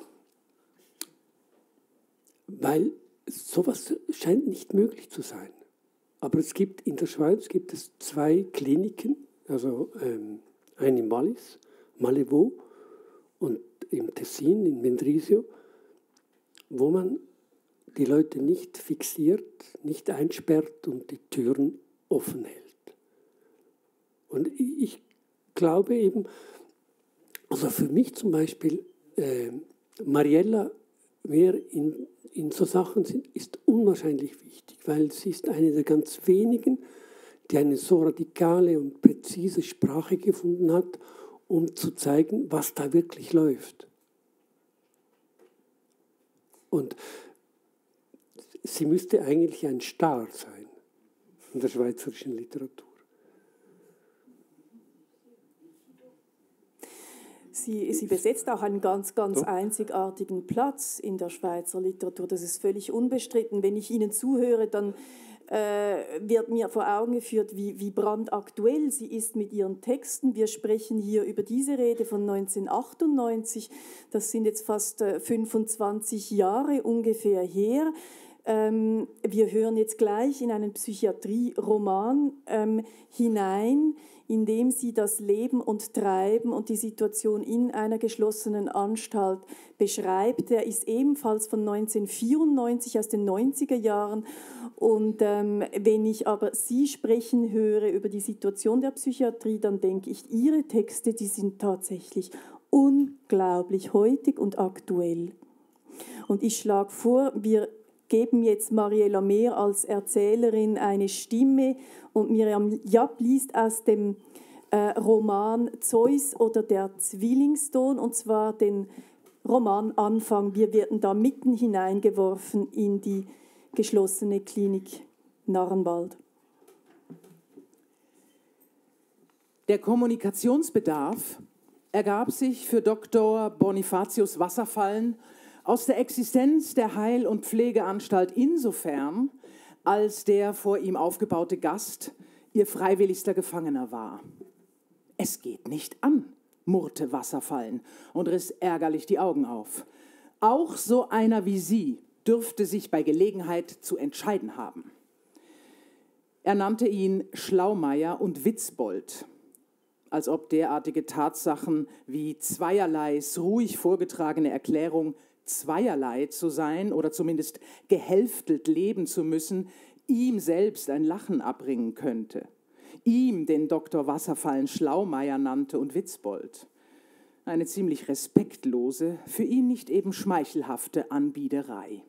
Weil sowas scheint nicht möglich zu sein. Aber es gibt in der Schweiz 2 Kliniken, also eine in Wallis, Malevaux, und im Tessin, in Mendrisio, wo man die Leute nicht fixiert, nicht einsperrt und die Türen offen hält. Und ich glaube eben, also für mich zum Beispiel, Mariella Mehr in so Sachen ist unwahrscheinlich wichtig, weil sie ist eine der ganz wenigen, die eine so radikale und präzise Sprache gefunden hat, um zu zeigen, was da wirklich läuft. Und sie müsste eigentlich ein Star sein in der schweizerischen Literatur. Sie besetzt auch einen ganz, ganz einzigartigen Platz in der Schweizer Literatur. Das ist völlig unbestritten. Wenn ich Ihnen zuhöre, dann wird mir vor Augen geführt, wie brandaktuell sie ist mit ihren Texten. Wir sprechen hier über diese Rede von 1998. Das sind jetzt fast 25 Jahre ungefähr her. Wir hören jetzt gleich in einen Psychiatrie-Roman hinein, in dem sie das Leben und Treiben und die Situation in einer geschlossenen Anstalt beschreibt. Der ist ebenfalls von 1994, aus den 90er Jahren. Und wenn ich aber Sie sprechen höre über die Situation der Psychiatrie, dann denke ich, Ihre Texte, die sind tatsächlich unglaublich heutig und aktuell. Und ich schlage vor, wir geben jetzt Mariella Mehr als Erzählerin eine Stimme und Miriam Japp liest aus dem Roman Zeus oder der Zwillingssohn, und zwar den Romananfang. Wir werden da mitten hineingeworfen in die geschlossene Klinik Narrenwald. Der Kommunikationsbedarf ergab sich für Dr. Bonifatius Wasserfallen aus der Existenz der Heil- und Pflegeanstalt insofern, als der vor ihm aufgebaute Gast ihr freiwilligster Gefangener war. »Es geht nicht an«, murrte Wasserfallen und riss ärgerlich die Augen auf. »Auch so einer wie Sie dürfte sich bei Gelegenheit zu entscheiden haben.« Er nannte ihn Schlaumeier und Witzbold, als ob derartige Tatsachen wie zweierleis ruhig vorgetragene Erklärung zweierlei zu sein oder zumindest gehälftelt leben zu müssen, ihm selbst ein Lachen abbringen könnte. Ihm, den Dr. Wasserfallen Schlaumeier nannte und Witzbold. Eine ziemlich respektlose, für ihn nicht eben schmeichelhafte Anbiederei.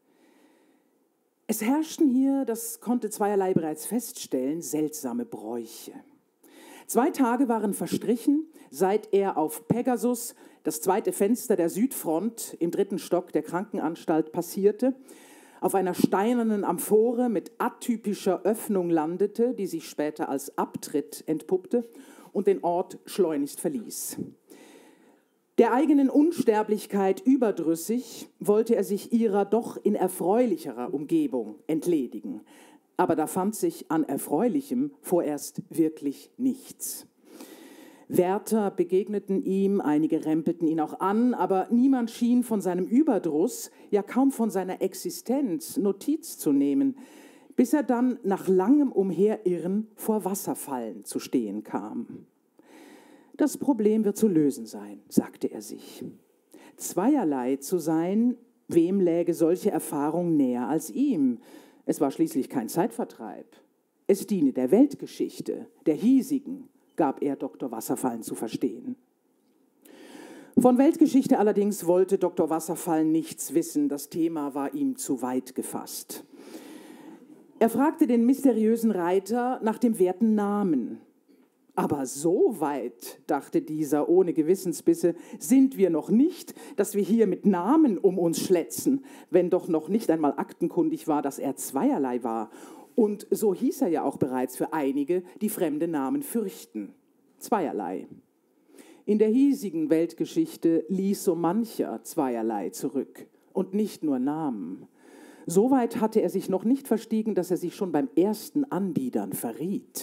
Es herrschten hier, das konnte zweierlei bereits feststellen, seltsame Bräuche. 2 Tage waren verstrichen, seit er auf Pegasus das 2. Fenster der Südfront im 3. Stock der Krankenanstalt passierte, auf einer steinernen Amphore mit atypischer Öffnung landete, die sich später als Abtritt entpuppte, und den Ort schleunigst verließ. Der eigenen Unsterblichkeit überdrüssig wollte er sich ihrer doch in erfreulicherer Umgebung entledigen. Aber da fand sich an Erfreulichem vorerst wirklich nichts. Wärter begegneten ihm, einige rempelten ihn auch an, aber niemand schien von seinem Überdruss, ja kaum von seiner Existenz Notiz zu nehmen, bis er dann nach langem Umherirren vor Wasserfallen zu stehen kam. Das Problem wird zu lösen sein, sagte er sich. Zweierlei zu sein, wem läge solche Erfahrung näher als ihm? Es war schließlich kein Zeitvertreib. Es diene der Weltgeschichte, der hiesigen, gab er Dr. Wasserfallen zu verstehen. Von Weltgeschichte allerdings wollte Dr. Wasserfallen nichts wissen, das Thema war ihm zu weit gefasst. Er fragte den mysteriösen Reiter nach dem werten Namen. Aber so weit, dachte dieser ohne Gewissensbisse, sind wir noch nicht, dass wir hier mit Namen um uns schlätzen, wenn doch noch nicht einmal aktenkundig war, dass er zweierlei war. Und so hieß er ja auch bereits für einige, die fremde Namen fürchten. Zweierlei. In der hiesigen Weltgeschichte ließ so mancher zweierlei zurück und nicht nur Namen. Soweit hatte er sich noch nicht verstiegen, dass er sich schon beim ersten Anbiedern verriet.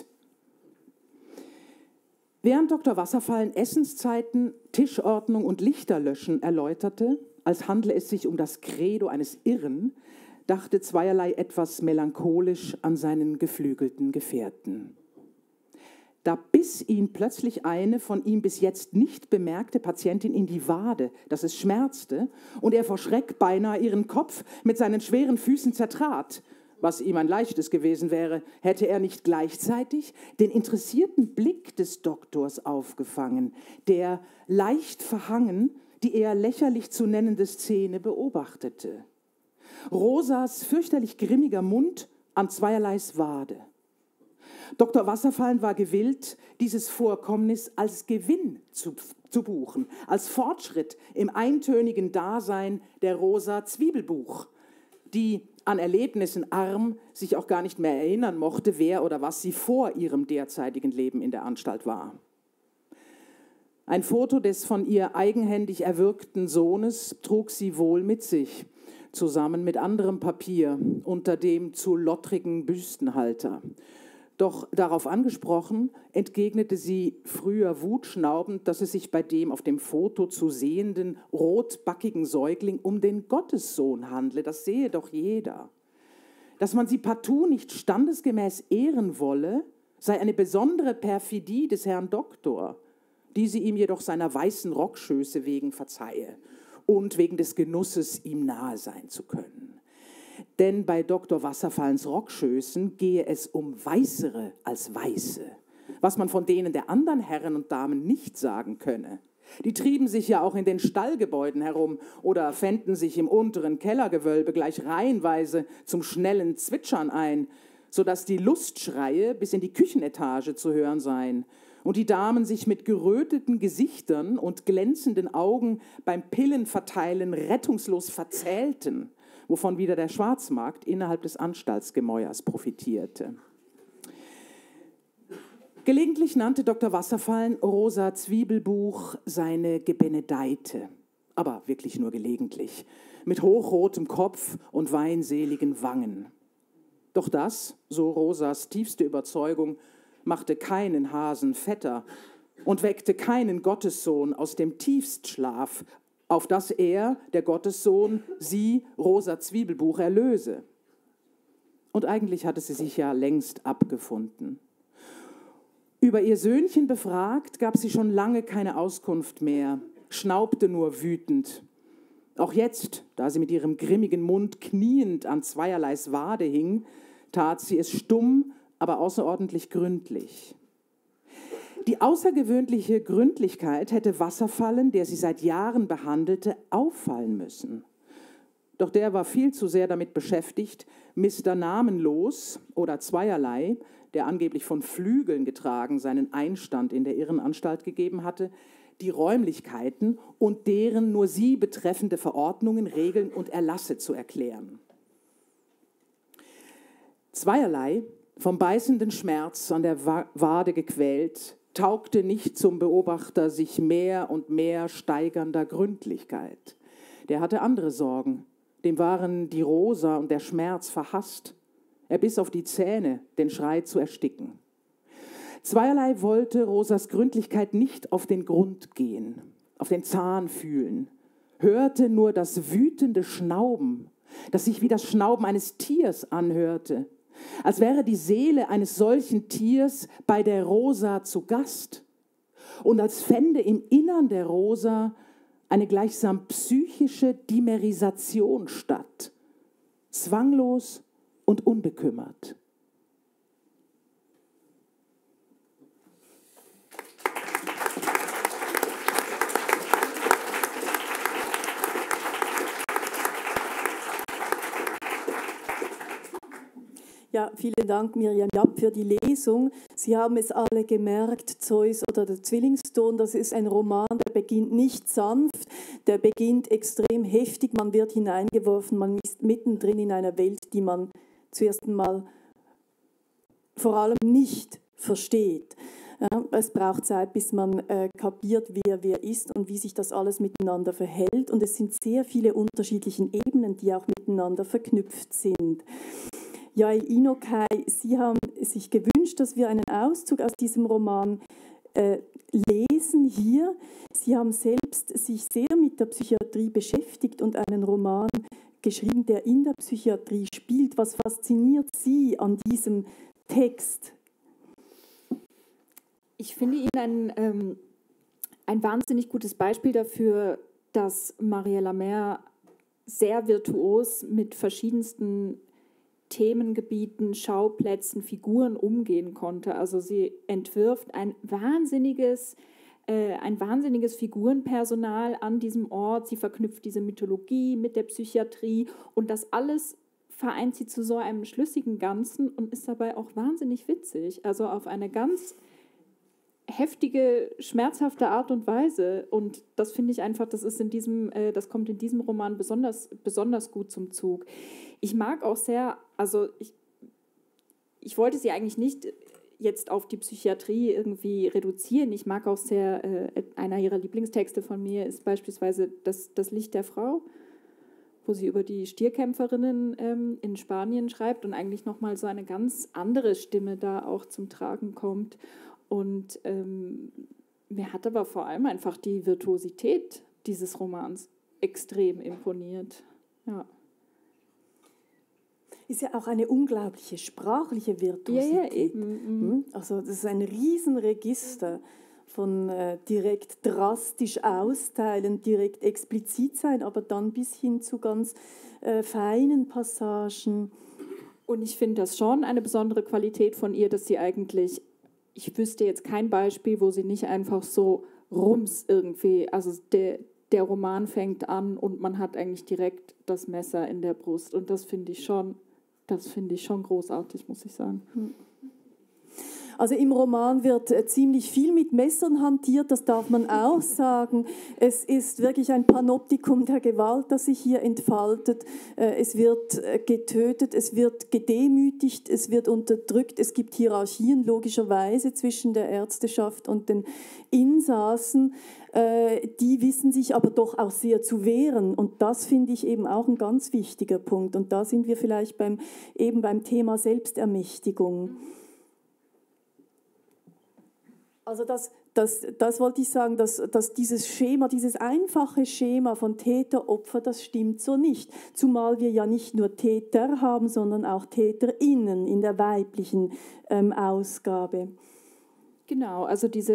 Während Dr. Wasserfallen Essenszeiten, Tischordnung und Lichterlöschen erläuterte, als handle es sich um das Credo eines Irren, dachte zweierlei etwas melancholisch an seinen geflügelten Gefährten. Da biss ihn plötzlich eine von ihm bis jetzt nicht bemerkte Patientin in die Wade, dass es schmerzte, und er vor Schreck beinahe ihren Kopf mit seinen schweren Füßen zertrat. Was ihm ein leichtes gewesen wäre, hätte er nicht gleichzeitig den interessierten Blick des Doktors aufgefangen, der leicht verhangen die eher lächerlich zu nennende Szene beobachtete. Rosas fürchterlich grimmiger Mund an zweierleis Wade. Dr. Wasserfallen war gewillt, dieses Vorkommnis als Gewinn zu buchen, als Fortschritt im eintönigen Dasein der Rosa Zwiebelbuch, die an Erlebnissen arm sich auch gar nicht mehr erinnern mochte, wer oder was sie vor ihrem derzeitigen Leben in der Anstalt war. Ein Foto des von ihr eigenhändig erwürgten Sohnes trug sie wohl mit sich, zusammen mit anderem Papier unter dem zu lottrigen Büstenhalter. Doch darauf angesprochen, entgegnete sie früher wutschnaubend, dass es sich bei dem auf dem Foto zu sehenden rotbackigen Säugling um den Gottessohn handle. Das sehe doch jeder. Dass man sie partout nicht standesgemäß ehren wolle, sei eine besondere Perfidie des Herrn Doktor, die sie ihm jedoch seiner weißen Rockschöße wegen verzeihe und wegen des Genusses, ihm nahe sein zu können. Denn bei Dr. Wasserfallens Rockschößen gehe es um Weißere als Weiße, was man von denen der anderen Herren und Damen nicht sagen könne. Die trieben sich ja auch in den Stallgebäuden herum oder fänden sich im unteren Kellergewölbe gleich reihenweise zum schnellen Zwitschern ein, sodass die Lustschreie bis in die Küchenetage zu hören seien und die Damen sich mit geröteten Gesichtern und glänzenden Augen beim Pillenverteilen rettungslos verzählten, wovon wieder der Schwarzmarkt innerhalb des Anstaltsgemäuers profitierte. Gelegentlich nannte Dr. Wasserfallen Rosa Zwiebelbuch seine Gebenedeite, aber wirklich nur gelegentlich, mit hochrotem Kopf und weinseligen Wangen. Doch das, so Rosas tiefste Überzeugung, machte keinen Hasen fetter und weckte keinen Gottessohn aus dem Tiefstschlaf, auf dass er, der Gottessohn, sie, Rosa Zwiebelbuch, erlöse. Und eigentlich hatte sie sich ja längst abgefunden. Über ihr Söhnchen befragt, gab sie schon lange keine Auskunft mehr, schnaubte nur wütend. Auch jetzt, da sie mit ihrem grimmigen Mund kniend an Zweierleis Wade hing, tat sie es stumm, aber außerordentlich gründlich. Die außergewöhnliche Gründlichkeit hätte Wasserfallen, der sie seit Jahren behandelte, auffallen müssen. Doch der war viel zu sehr damit beschäftigt, Mr. Namenlos oder Zweierlei, der angeblich von Flügeln getragen seinen Einstand in der Irrenanstalt gegeben hatte, die Räumlichkeiten und deren nur sie betreffende Verordnungen, Regeln und Erlasse zu erklären. Zweierlei, vom beißenden Schmerz an der Wade gequält, taugte nicht zum Beobachter sich mehr und mehr steigernder Gründlichkeit. Der hatte andere Sorgen. Dem waren die Rosa und der Schmerz verhasst. Er biss auf die Zähne, den Schrei zu ersticken. Zweierlei wollte Rosas Gründlichkeit nicht auf den Grund gehen, auf den Zahn fühlen, hörte nur das wütende Schnauben, das sich wie das Schnauben eines Tiers anhörte, als wäre die Seele eines solchen Tiers bei der Rosa zu Gast und als fände im Innern der Rosa eine gleichsam psychische Dimerisation statt, zwanglos und unbekümmert. Ja, vielen Dank, Miriam Japp, für die Lesung. Sie haben es alle gemerkt, Zeus oder der Zwillingssohn, das ist ein Roman, der beginnt nicht sanft, der beginnt extrem heftig, man wird hineingeworfen, man ist mittendrin in einer Welt, die man zuerst einmal vor allem nicht versteht. Ja, es braucht Zeit, bis man kapiert, wer ist und wie sich das alles miteinander verhält. Und es sind sehr viele unterschiedliche Ebenen, die auch miteinander verknüpft sind. Yael Inokai, Sie haben sich gewünscht, dass wir einen Auszug aus diesem Roman lesen hier. Sie haben selbst sich sehr mit der Psychiatrie beschäftigt und einen Roman geschrieben, der in der Psychiatrie spielt. Was fasziniert Sie an diesem Text? Ich finde ihn ein wahnsinnig gutes Beispiel dafür, dass Mariella Mehr sehr virtuos mit verschiedensten Themengebieten, Schauplätzen, Figuren umgehen konnte. Also sie entwirft ein wahnsinniges Figurenpersonal an diesem Ort. Sie verknüpft diese Mythologie mit der Psychiatrie und das alles vereint sie zu so einem schlüssigen Ganzen und ist dabei auch wahnsinnig witzig. Also auf eine ganz heftige, schmerzhafte Art und Weise. Und das finde ich einfach, das kommt in diesem Roman besonders gut zum Zug. Ich mag auch sehr, also ich wollte sie eigentlich nicht jetzt auf die Psychiatrie irgendwie reduzieren. Ich mag auch sehr, einer ihrer Lieblingstexte von mir ist beispielsweise das Licht der Frau, wo sie über die Stierkämpferinnen in Spanien schreibt und eigentlich nochmal so eine ganz andere Stimme da auch zum Tragen kommt. Und mir hat aber vor allem einfach die Virtuosität dieses Romans extrem imponiert. Ja. Ist ja auch eine unglaubliche sprachliche Virtuosität. Ja, eben. Also das ist ein Riesenregister von direkt drastisch austeilen, direkt explizit sein, aber dann bis hin zu ganz feinen Passagen. Und ich finde das schon eine besondere Qualität von ihr, dass sie eigentlich ich wüsste jetzt kein Beispiel, wo sie nicht einfach so rums irgendwie, also der Roman fängt an und man hat eigentlich direkt das Messer in der Brust. Und das finde ich schon großartig, muss ich sagen. Also im Roman wird ziemlich viel mit Messern hantiert, das darf man auch sagen. Es ist wirklich ein Panoptikum der Gewalt, das sich hier entfaltet. Es wird getötet, es wird gedemütigt, es wird unterdrückt. Es gibt Hierarchien logischerweise zwischen der Ärzteschaft und den Insassen. Die wissen sich aber doch auch sehr zu wehren. Und das finde ich eben auch ein ganz wichtiger Punkt. Und da sind wir vielleicht beim Thema Selbstermächtigung. Also das wollte ich sagen, dass dieses Schema, dieses einfache Schema von Täter-Opfer, das stimmt so nicht. Zumal wir ja nicht nur Täter haben, sondern auch TäterInnen in der weiblichen Ausgabe. Genau, also ich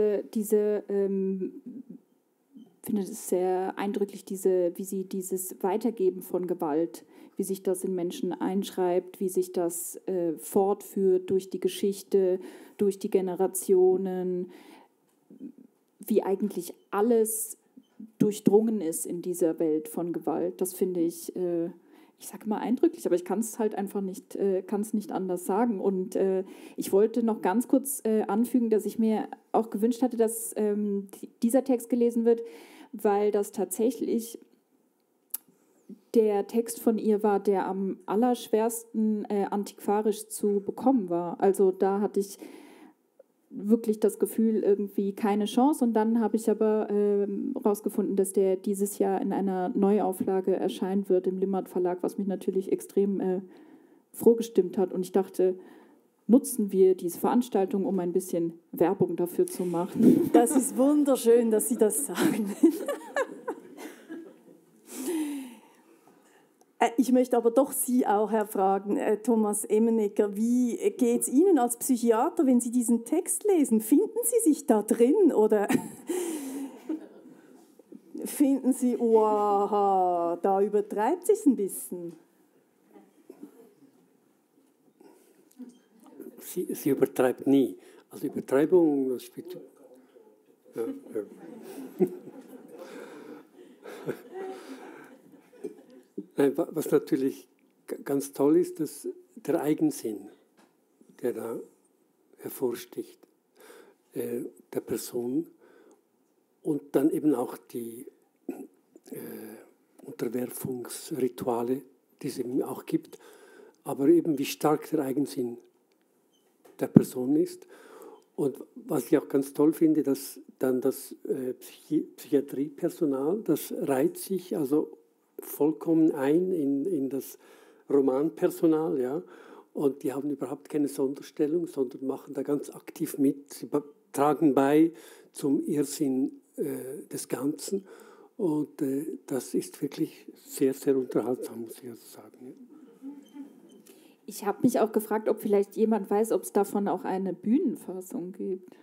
finde es sehr eindrücklich, wie sie dieses Weitergeben von Gewalt, wie sich das in Menschen einschreibt, wie sich das fortführt durch die Geschichte, durch die Generationen, wie eigentlich alles durchdrungen ist in dieser Welt von Gewalt. Das finde ich sage mal eindrücklich, aber ich kann es halt einfach nicht anders sagen. Und ich wollte noch ganz kurz anfügen, dass ich mir auch gewünscht hatte, dass dieser Text gelesen wird, weil das tatsächlich der Text von ihr war, der am allerschwersten antiquarisch zu bekommen war. Also da hatte ich wirklich das Gefühl, irgendwie keine Chance. Und dann habe ich aber herausgefunden, dass der dieses Jahr in einer Neuauflage erscheinen wird im Limmert Verlag, was mich natürlich extrem froh gestimmt hat. Und ich dachte, nutzen wir diese Veranstaltung, um ein bisschen Werbung dafür zu machen. Das ist wunderschön, dass Sie das sagen. Ich möchte aber doch Sie auch fragen, Thomas Emenegger, wie geht es Ihnen als Psychiater, wenn Sie diesen Text lesen? Finden Sie sich da drin oder finden Sie, wow, da übertreibt es ein bisschen? Sie übertreibt nie. Also Übertreibung, das spielt... Ja. Was natürlich ganz toll ist, dass der Eigensinn, der da hervorsticht, der Person und dann eben auch die Unterwerfungsrituale, die es eben auch gibt, aber eben wie stark der Eigensinn der Person ist. Und was ich auch ganz toll finde, dass dann das Psychiatriepersonal, das reiht sich also vollkommen ein in das Romanpersonal, ja, und die haben überhaupt keine Sonderstellung, sondern machen da ganz aktiv mit. Sie tragen bei zum Irrsinn des Ganzen und das ist wirklich sehr, sehr unterhaltsam, muss ich also sagen. Ja. Ich habe mich auch gefragt, ob vielleicht jemand weiß, ob es davon auch eine Bühnenfassung gibt.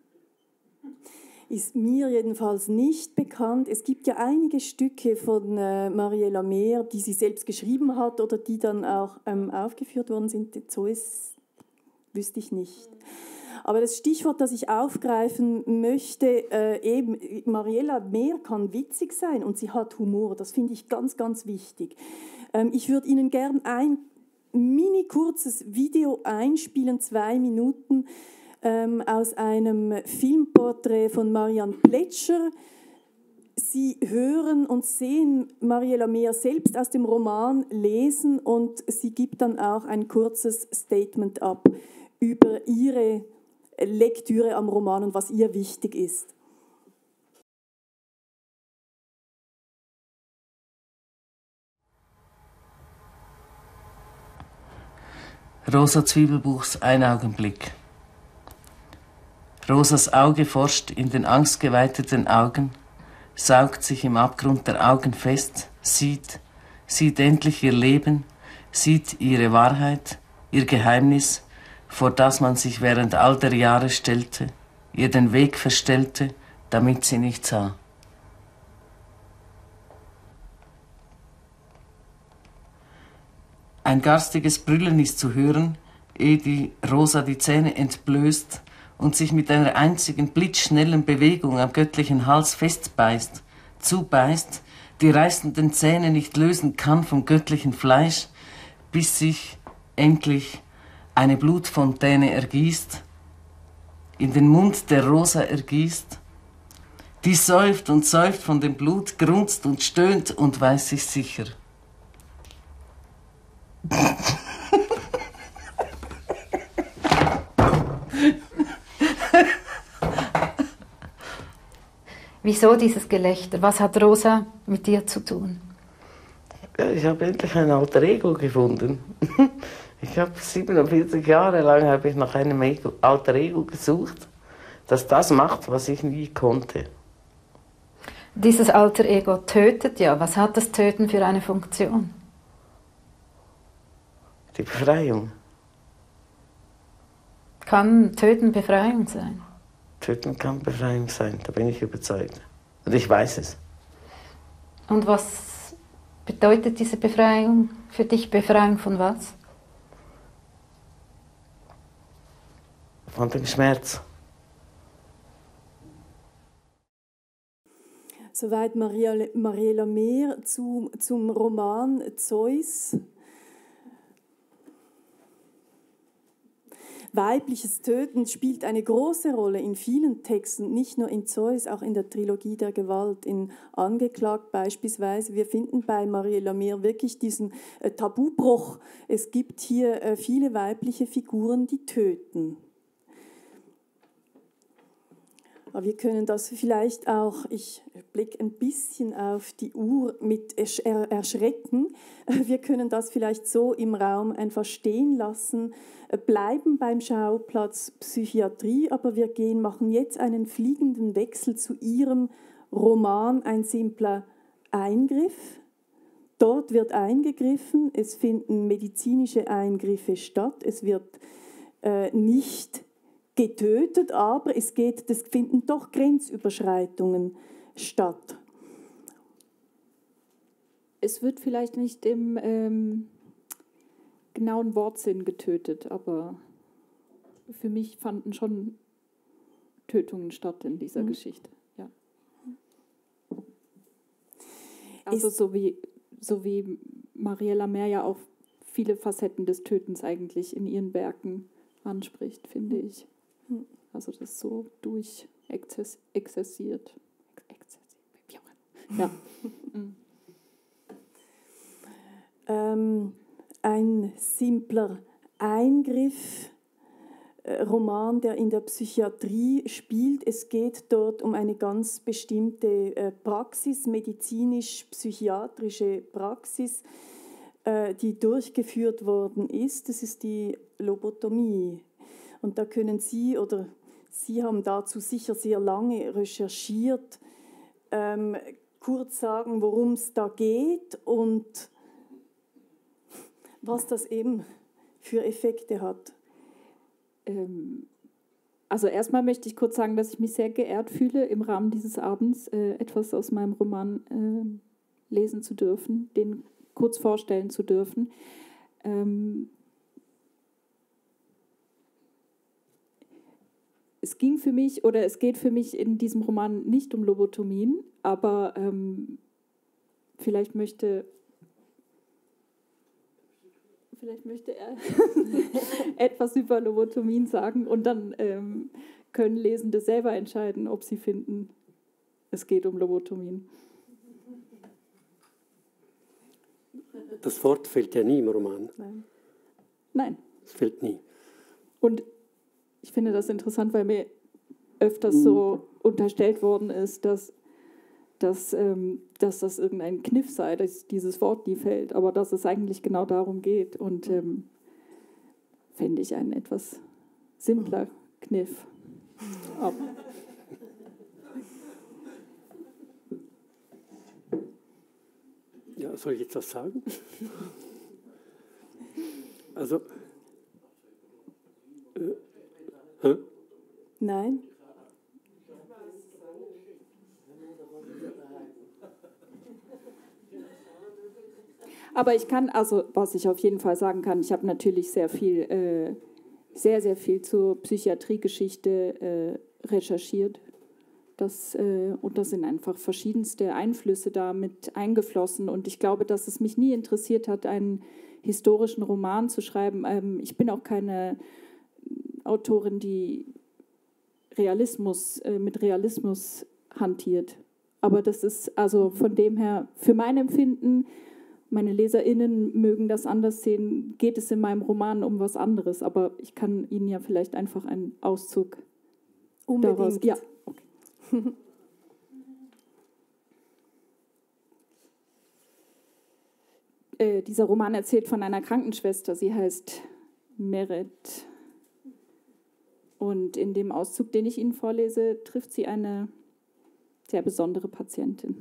Ist mir jedenfalls nicht bekannt. Es gibt ja einige Stücke von Mariella Mehr, die sie selbst geschrieben hat oder die dann auch aufgeführt worden sind. So wüsste ich nicht. Aber das Stichwort, das ich aufgreifen möchte, eben Mariella Mehr kann witzig sein und sie hat Humor. Das finde ich ganz, ganz wichtig. Ich würde Ihnen gerne ein mini-kurzes Video einspielen, 2 Minuten, aus einem Filmporträt von Marianne Pletscher. Sie hören und sehen Mariella Mehr selbst aus dem Roman lesen und sie gibt dann auch ein kurzes Statement ab über ihre Lektüre am Roman und was ihr wichtig ist. Rosa Zwiebelbuchs Ein Augenblick. Rosas Auge forscht in den angstgeweiteten Augen, saugt sich im Abgrund der Augen fest, sieht endlich ihr Leben, sieht ihre Wahrheit, ihr Geheimnis, vor das man sich während all der Jahre stellte, ihr den Weg verstellte, damit sie nicht sah. Ein garstiges Brüllen ist zu hören, ehe die Rosa die Zähne entblößt und sich mit einer einzigen blitzschnellen Bewegung am göttlichen Hals festbeißt, zubeißt, die reißenden Zähne nicht lösen kann vom göttlichen Fleisch, bis sich endlich eine Blutfontäne ergießt, in den Mund der Rosa ergießt, die säuft und säuft von dem Blut, grunzt und stöhnt und weiß sich sicher. Wieso dieses Gelächter? Was hat Rosa mit dir zu tun? Ja, ich habe endlich ein alter Ego gefunden. Ich habe 47 Jahre lang nach einem alter Ego gesucht, das macht, was ich nie konnte. Dieses alter Ego tötet ja. Was hat das Töten für eine Funktion? Die Befreiung. Kann Töten Befreiung sein? Töten kann Befreiung sein, da bin ich überzeugt. Und ich weiß es. Und was bedeutet diese Befreiung für dich? Befreiung von was? Von dem Schmerz. Soweit Mariela Mehr zum Roman Zeus. Weibliches Töten spielt eine große Rolle in vielen Texten, nicht nur in Zeus, auch in der Trilogie der Gewalt, in Angeklagt beispielsweise. Wir finden bei Mariela Mehr wirklich diesen Tabubruch. Es gibt hier viele weibliche Figuren, die töten. Aber wir können das vielleicht auch, ich blicke ein bisschen auf die Uhr mit Erschrecken, wir können das vielleicht so im Raum einfach stehen lassen, bleiben beim Schauplatz Psychiatrie, aber wir machen jetzt einen fliegenden Wechsel zu Ihrem Roman Ein simpler Eingriff. Dort wird eingegriffen, es finden medizinische Eingriffe statt, es wird nicht getötet, aber es finden doch Grenzüberschreitungen statt. Es wird vielleicht nicht im genauen Wortsinn getötet, aber für mich fanden schon Tötungen statt in dieser Geschichte. Ja. Also so wie Mariela Mehr ja auch viele Facetten des Tötens eigentlich in ihren Werken anspricht, finde ich. Also das so durchexerziert. Ja. Ein simpler Eingriff, Roman, der in der Psychiatrie spielt. Es geht dort um eine ganz bestimmte Praxis, medizinisch-psychiatrische Praxis, die durchgeführt worden ist. Das ist die Lobotomie. Und da können Sie oder Sie haben dazu sicher sehr lange recherchiert, kurz sagen, worum es da geht und was das eben für Effekte hat. Also erstmal möchte ich kurz sagen, dass ich mich sehr geehrt fühle, im Rahmen dieses Abends etwas aus meinem Roman lesen zu dürfen, den kurz vorstellen zu dürfen. Es geht für mich in diesem Roman nicht um Lobotomien, aber vielleicht möchte er etwas über Lobotomien sagen und dann können Lesende selber entscheiden, ob sie finden, es geht um Lobotomien. Das Wort fällt ja nie im Roman. Nein. Es fällt nie. Und ich finde das interessant, weil mir öfters so unterstellt worden ist, dass das irgendein Kniff sei, dass dieses Wort nie fällt, aber dass es eigentlich genau darum geht. Und fände ich ein etwas simpler Kniff. Ja, soll ich jetzt was sagen? Also, Nein. Aber ich kann, also was ich auf jeden Fall sagen kann, ich habe natürlich sehr viel sehr, sehr viel zur Psychiatriegeschichte recherchiert. Und da sind einfach verschiedenste Einflüsse da mit eingeflossen. Und ich glaube, dass es mich nie interessiert hat, einen historischen Roman zu schreiben. Ich bin auch keine Autorin, die mit Realismus hantiert. Aber das ist also von dem her, für mein Empfinden, meine LeserInnen mögen das anders sehen, geht es in meinem Roman um was anderes. Aber ich kann Ihnen ja vielleicht einfach einen Auszug daraus... Ja. Dieser Roman erzählt von einer Krankenschwester, sie heißt Meret. Und in dem Auszug, den ich Ihnen vorlese, trifft sie eine sehr besondere Patientin.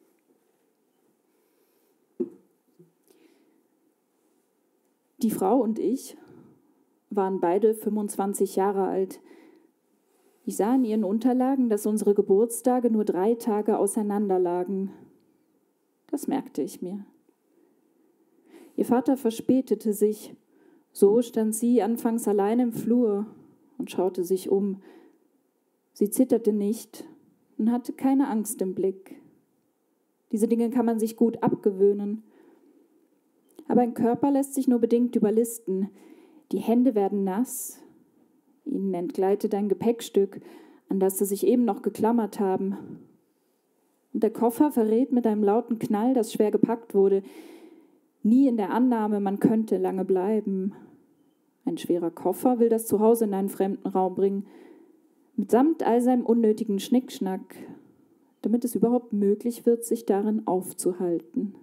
Die Frau und ich waren beide 25 Jahre alt. Ich sah in ihren Unterlagen, dass unsere Geburtstage nur 3 Tage auseinander lagen. Das merkte ich mir. Ihr Vater verspätete sich. So stand sie anfangs allein im Flur und schaute sich um. Sie zitterte nicht und hatte keine Angst im Blick. Diese Dinge kann man sich gut abgewöhnen. Aber ein Körper lässt sich nur bedingt überlisten. Die Hände werden nass. Ihnen entgleitet ein Gepäckstück, an das sie sich eben noch geklammert haben. Und der Koffer verrät mit einem lauten Knall, dass schwer gepackt wurde. Nie in der Annahme, man könnte lange bleiben. Ein schwerer Koffer will das Zuhause in einen fremden Raum bringen, mitsamt all seinem unnötigen Schnickschnack, damit es überhaupt möglich wird, sich darin aufzuhalten.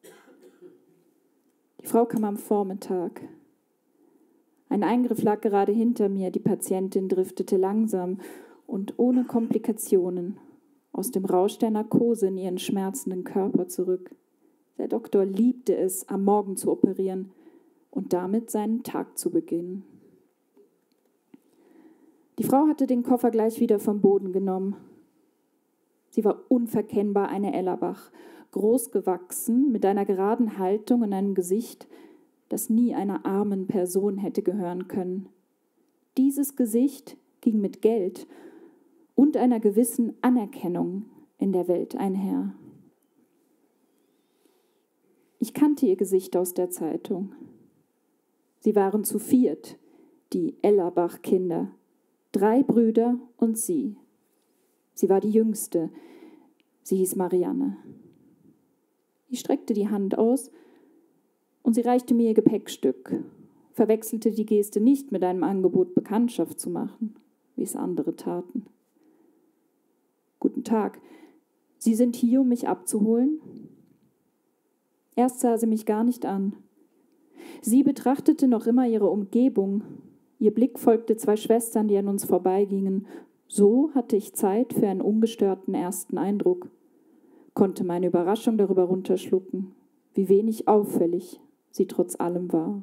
Die Frau kam am Vormittag. Ein Eingriff lag gerade hinter mir. Die Patientin driftete langsam und ohne Komplikationen aus dem Rausch der Narkose in ihren schmerzenden Körper zurück. Der Doktor liebte es, am Morgen zu operieren und damit seinen Tag zu beginnen. Die Frau hatte den Koffer gleich wieder vom Boden genommen. Sie war unverkennbar eine Ellerbach, groß gewachsen, mit einer geraden Haltung und einem Gesicht, das nie einer armen Person hätte gehören können. Dieses Gesicht ging mit Geld und einer gewissen Anerkennung in der Welt einher. Ich kannte ihr Gesicht aus der Zeitung. Sie waren zu 4, die Ellerbach-Kinder, 3 Brüder und sie. Sie war die Jüngste. Sie hieß Marianne. Ich streckte die Hand aus und sie reichte mir ihr Gepäckstück, verwechselte die Geste nicht mit einem Angebot, Bekanntschaft zu machen, wie es andere taten. Guten Tag, Sie sind hier, um mich abzuholen? Erst sah sie mich gar nicht an. Sie betrachtete noch immer ihre Umgebung. Ihr Blick folgte 2 Schwestern, die an uns vorbeigingen. So hatte ich Zeit für einen ungestörten ersten Eindruck, konnte meine Überraschung darüber runterschlucken, wie wenig auffällig sie trotz allem war.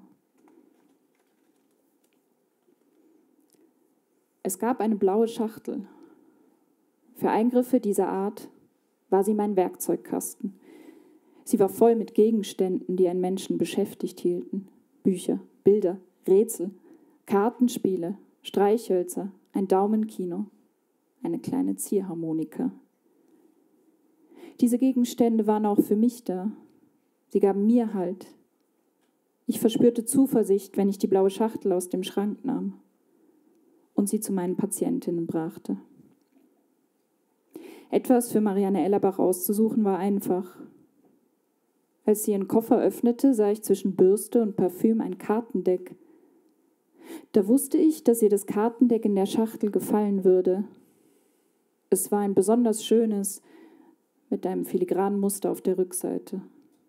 Es gab eine blaue Schachtel. Für Eingriffe dieser Art war sie mein Werkzeugkasten. Sie war voll mit Gegenständen, die einen Menschen beschäftigt hielten. Bücher, Bilder, Rätsel, Kartenspiele, Streichhölzer, ein Daumenkino, eine kleine Ziehharmonika. Diese Gegenstände waren auch für mich da. Sie gaben mir Halt. Ich verspürte Zuversicht, wenn ich die blaue Schachtel aus dem Schrank nahm und sie zu meinen Patientinnen brachte. Etwas für Marianne Ellerbach auszusuchen war einfach. Als sie ihren Koffer öffnete, sah ich zwischen Bürste und Parfüm ein Kartendeck. Da wusste ich, dass ihr das Kartendeck in der Schachtel gefallen würde. Es war ein besonders schönes, mit einem filigranen Muster auf der Rückseite.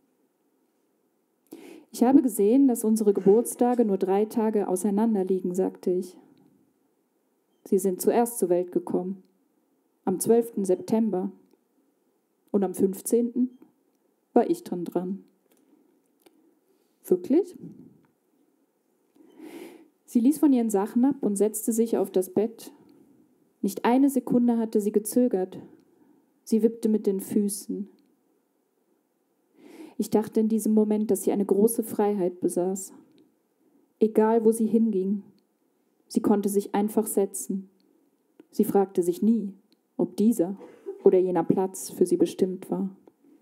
Ich habe gesehen, dass unsere Geburtstage nur 3 Tage auseinander liegen, sagte ich. Sie sind zuerst zur Welt gekommen, am 12. September. Und am 15. war ich dran. Wirklich? Sie ließ von ihren Sachen ab und setzte sich auf das Bett. Nicht eine Sekunde hatte sie gezögert. Sie wippte mit den Füßen. Ich dachte in diesem Moment, dass sie eine große Freiheit besaß. Egal, wo sie hinging, Sie konnte sich einfach setzen. Sie fragte sich nie, ob dieser oder jener Platz für sie bestimmt war.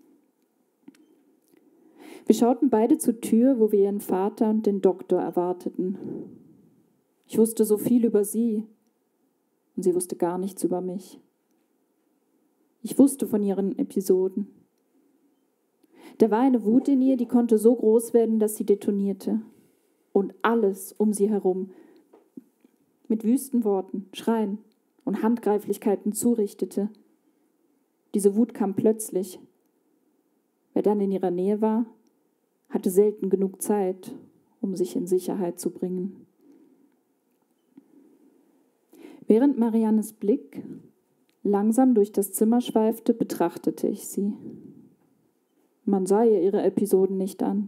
Wir schauten beide zur Tür, wo wir ihren Vater und den Doktor erwarteten. Ich wusste so viel über sie und sie wusste gar nichts über mich. Ich wusste von ihren Episoden. Da war eine Wut in ihr, die konnte so groß werden, dass sie detonierte. Und alles um sie herum mit wüsten Worten, Schreien und Handgreiflichkeiten zurichtete. Diese Wut kam plötzlich. Wer dann in ihrer Nähe war, hatte selten genug Zeit, um sich in Sicherheit zu bringen. Während Mariannes Blick langsam durch das Zimmer schweifte, betrachtete ich sie. Man sah ihr ihre Episoden nicht an.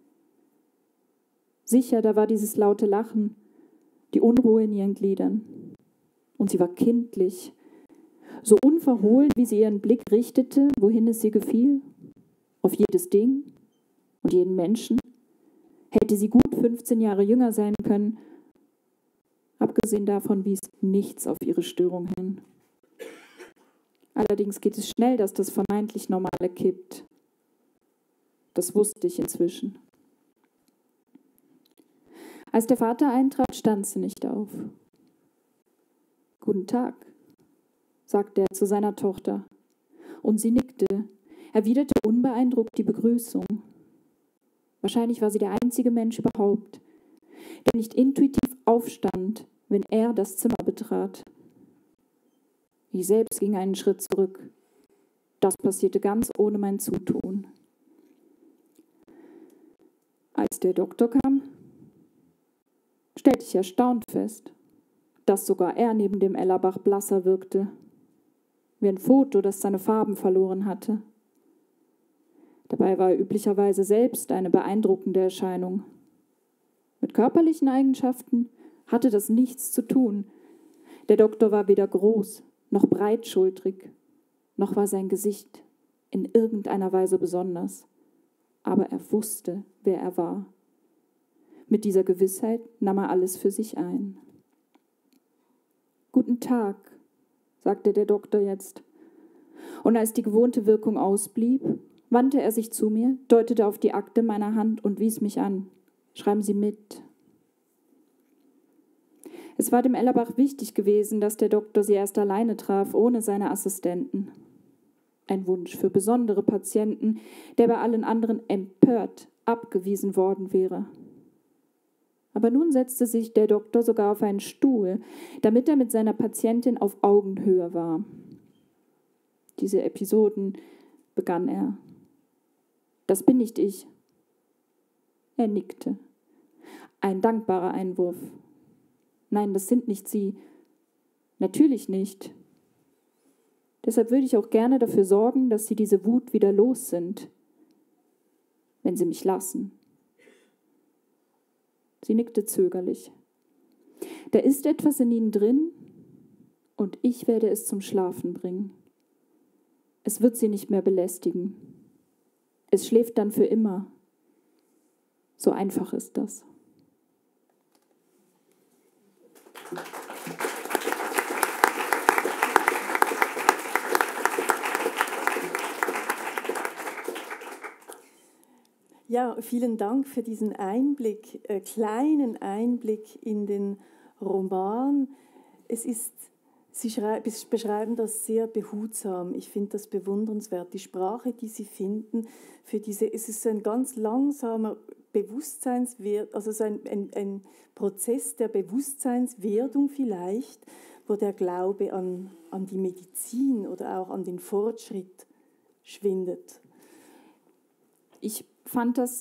Sicher, da war dieses laute Lachen, die Unruhe in ihren Gliedern. Und sie war kindlich, so unverhohlen, wie sie ihren Blick richtete, wohin es ihr gefiel, auf jedes Ding und jeden Menschen. Hätte sie gut 15 Jahre jünger sein können, abgesehen davon wies nichts auf ihre Störung hin. Allerdings geht es schnell, dass das vermeintlich Normale kippt. Das wusste ich inzwischen. Als der Vater eintrat, stand sie nicht auf. »Guten Tag«, sagte er zu seiner Tochter. Und sie nickte, erwiderte unbeeindruckt die Begrüßung. Wahrscheinlich war sie der einzige Mensch überhaupt, der nicht intuitiv aufstand, wenn er das Zimmer betrat. Ich selbst ging einen Schritt zurück. Das passierte ganz ohne mein Zutun. Als der Doktor kam, stellte ich erstaunt fest, dass sogar er neben dem Ellerbach blasser wirkte, wie ein Foto, das seine Farben verloren hatte. Dabei war er üblicherweise selbst eine beeindruckende Erscheinung. Mit körperlichen Eigenschaften hatte das nichts zu tun. Der Doktor war weder groß noch breitschultrig, noch war sein Gesicht in irgendeiner Weise besonders. Aber er wusste, wer er war. Mit dieser Gewissheit nahm er alles für sich ein. »Guten Tag«, sagte der Doktor jetzt. Und als die gewohnte Wirkung ausblieb, wandte er sich zu mir, deutete auf die Akte meiner Hand und wies mich an. »Schreiben Sie mit.« Es war dem Ellerbach wichtig gewesen, dass der Doktor sie erst alleine traf, ohne seine Assistenten. Ein Wunsch für besondere Patienten, der bei allen anderen empört abgewiesen worden wäre. Aber nun setzte sich der Doktor sogar auf einen Stuhl, damit er mit seiner Patientin auf Augenhöhe war. Diese Episoden, begann er. Das bin nicht ich. Er nickte. Ein dankbarer Einwurf. Nein, das sind nicht Sie. Natürlich nicht. Deshalb würde ich auch gerne dafür sorgen, dass Sie diese Wut wieder los sind, wenn Sie mich lassen. Sie nickte zögerlich. Da ist etwas in Ihnen drin und ich werde es zum Schlafen bringen. Es wird Sie nicht mehr belästigen. Es schläft dann für immer. So einfach ist das. Ja, vielen Dank für diesen Einblick, kleinen Einblick in den Roman. Sie beschreiben das sehr behutsam. Ich finde das bewundernswert. Die Sprache, die Sie finden, es ist ein ganz langsamer also so ein Prozess der Bewusstseinswerdung vielleicht, wo der Glaube an die Medizin oder auch an den Fortschritt schwindet. Ich fand das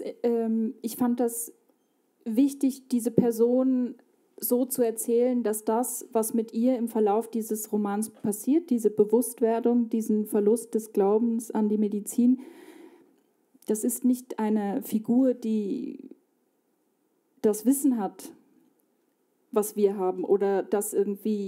wichtig, diese Person so zu erzählen, dass das, was mit ihr im Verlauf dieses Romans passiert, diese Bewusstwerdung, diesen Verlust des Glaubens an die Medizin, das ist nicht eine Figur, die das Wissen hat, was wir haben, oder diese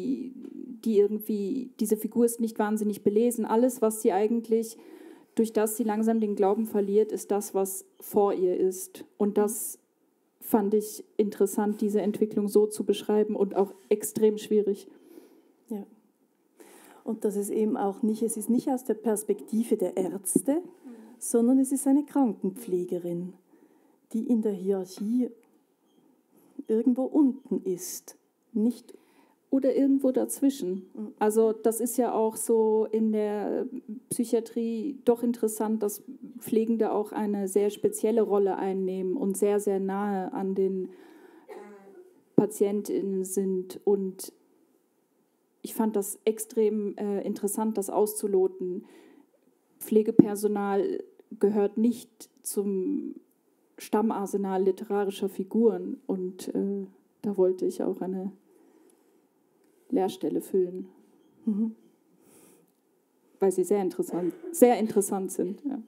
Figur ist nicht wahnsinnig belesen. Alles, was sie eigentlich, durch das sie langsam den Glauben verliert, ist das, was vor ihr ist. Und das fand ich interessant, diese Entwicklung so zu beschreiben und auch extrem schwierig. Ja. Und dass es eben auch nicht, es ist nicht aus der Perspektive der Ärzte, sondern es ist eine Krankenpflegerin, die in der Hierarchie irgendwo unten ist, nicht oder irgendwo dazwischen. Also das ist ja auch so in der Psychiatrie doch interessant, dass Pflegende auch eine sehr spezielle Rolle einnehmen und sehr, sehr nahe an den PatientInnen sind. Und ich fand das extrem interessant, das auszuloten. Pflegepersonal gehört nicht zum Stammarsenal literarischer Figuren. Und da wollte ich auch eine Lehrstelle füllen, weil sie sehr interessant sind. Ja.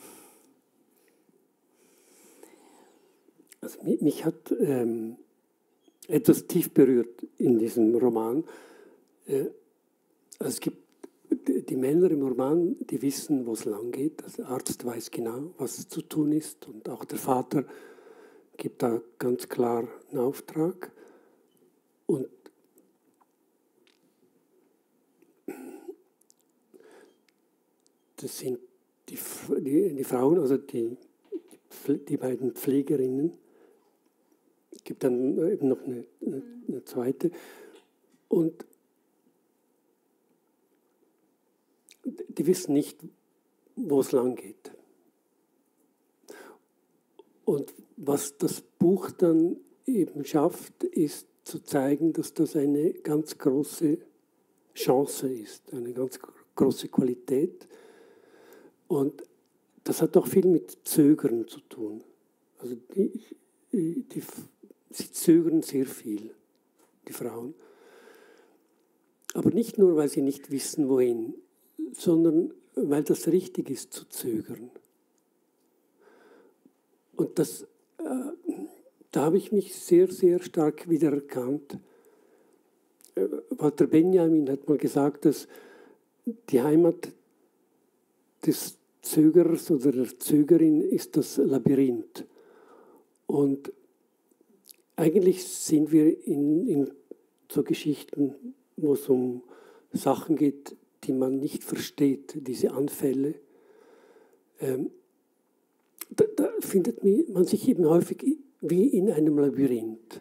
Also mich hat etwas tief berührt in diesem Roman. Also es gibt die Männer im Roman, die wissen, wo es lang geht. Der Arzt weiß genau, was zu tun ist, und auch der Vater gibt da ganz klar einen Auftrag. Und das sind die Frauen, also die beiden Pflegerinnen. Es gibt dann eben noch eine zweite. Und die wissen nicht, wo es lang geht. Und was das Buch dann eben schafft, ist zu zeigen, dass das eine ganz große Chance ist, eine ganz große Qualität. Und das hat auch viel mit Zögern zu tun. Also sie zögern sehr viel, die Frauen. Aber nicht nur, weil sie nicht wissen, wohin, sondern weil das richtig ist, zu zögern. Und da habe ich mich sehr, sehr stark wiedererkannt. Walter Benjamin hat mal gesagt, dass die Heimat des Zögerers oder der Zögerin ist das Labyrinth. Und eigentlich sind wir in so Geschichten, wo es um Sachen geht, die man nicht versteht, diese Anfälle. Da findet man sich eben häufig wie in einem Labyrinth.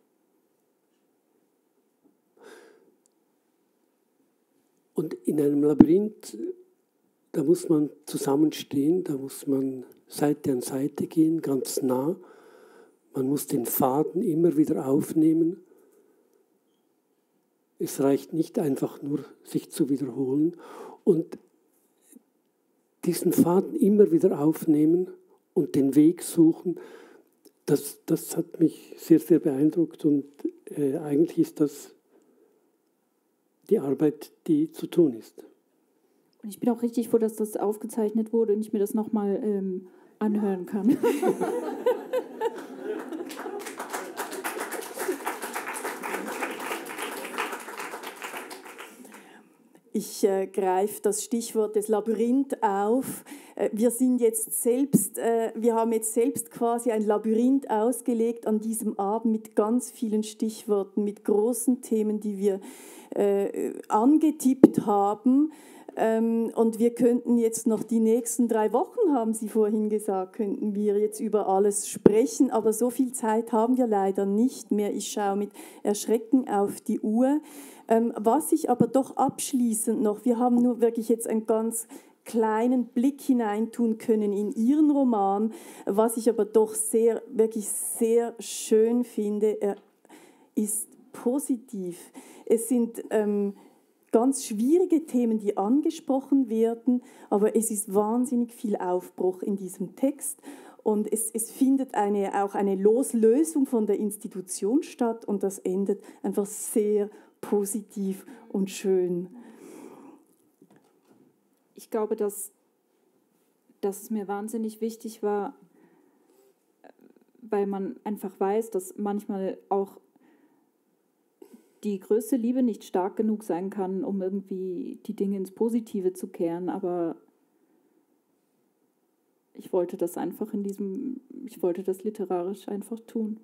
Und in einem Labyrinth, da muss man zusammenstehen, da muss man Seite an Seite gehen, ganz nah. Man muss den Faden immer wieder aufnehmen. Es reicht nicht einfach nur, sich zu wiederholen. Und diesen Faden immer wieder aufnehmen und den Weg suchen, das hat mich sehr, sehr beeindruckt. Und eigentlich ist das die Arbeit, die zu tun ist. Und ich bin auch richtig froh, dass das aufgezeichnet wurde und ich mir das nochmal anhören kann. Ich greife das Stichwort des Labyrinth auf. Wir haben jetzt selbst quasi ein Labyrinth ausgelegt an diesem Abend mit ganz vielen Stichworten, mit großen Themen, die wir angetippt haben. Und wir könnten jetzt noch die nächsten 3 Wochen, haben Sie vorhin gesagt, könnten wir jetzt über alles sprechen. Aber so viel Zeit haben wir leider nicht mehr. Ich schaue mit Erschrecken auf die Uhr. Was ich aber doch abschließend noch, wir haben nur wirklich jetzt einen ganz kleinen Blick hineintun können in Ihren Roman, was ich aber doch wirklich sehr schön finde, er ist positiv. Es sind ganz schwierige Themen, die angesprochen werden, aber es ist wahnsinnig viel Aufbruch in diesem Text. Und es findet auch eine Loslösung von der Institution statt und das endet einfach sehr positiv und schön. Ich glaube, dass es mir wahnsinnig wichtig war, weil man einfach weiß, dass manchmal auch die größte Liebe nicht stark genug sein kann, um irgendwie die Dinge ins Positive zu kehren. Aber ich wollte das einfach ich wollte das literarisch einfach tun.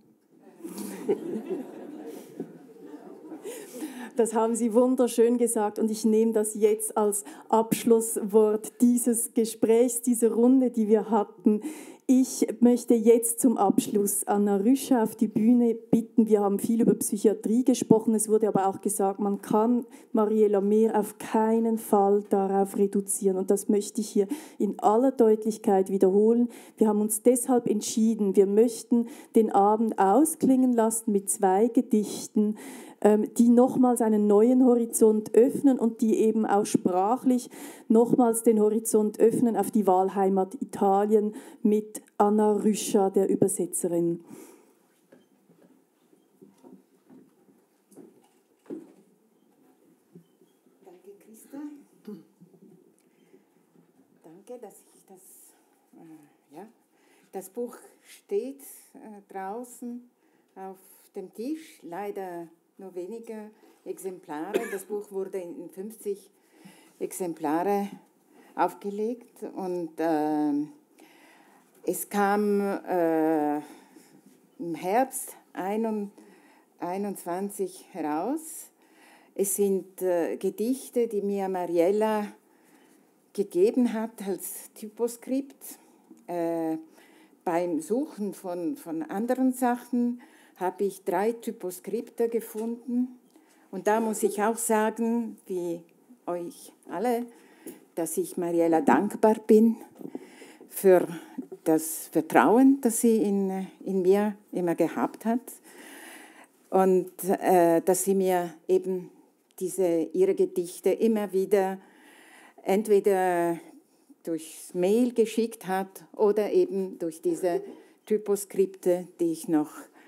Das haben Sie wunderschön gesagt und ich nehme das jetzt als Abschlusswort dieses Gesprächs, dieser Runde, die wir hatten. Ich möchte jetzt zum Abschluss Anna Rüscher auf die Bühne bitten. Wir haben viel über Psychiatrie gesprochen, es wurde aber auch gesagt, man kann Mariella Mehr auf keinen Fall darauf reduzieren. Und das möchte ich hier in aller Deutlichkeit wiederholen. Wir haben uns deshalb entschieden, wir möchten den Abend ausklingen lassen mit 2 Gedichten, die nochmals einen neuen Horizont öffnen und die eben auch sprachlich nochmals den Horizont öffnen auf die Wahlheimat Italien mit Anna Rüscher, der Übersetzerin. Danke, Christa. Danke, dass ich das Buch steht draußen auf dem Tisch, leider nur wenige Exemplare. Das Buch wurde in 50 Exemplare aufgelegt und es kam im Herbst 21 heraus. Es sind Gedichte, die mir Mariella gegeben hat als Typoskript. Beim Suchen von anderen Sachen habe ich 3 Typoskripte gefunden. Und da muss ich auch sagen, wie euch alle, dass ich Mariella dankbar bin für das Vertrauen, das sie in mir immer gehabt hat. Und dass sie mir eben ihre Gedichte immer wieder entweder durchs Mail geschickt hat oder eben durch diese Typoskripte, die ich noch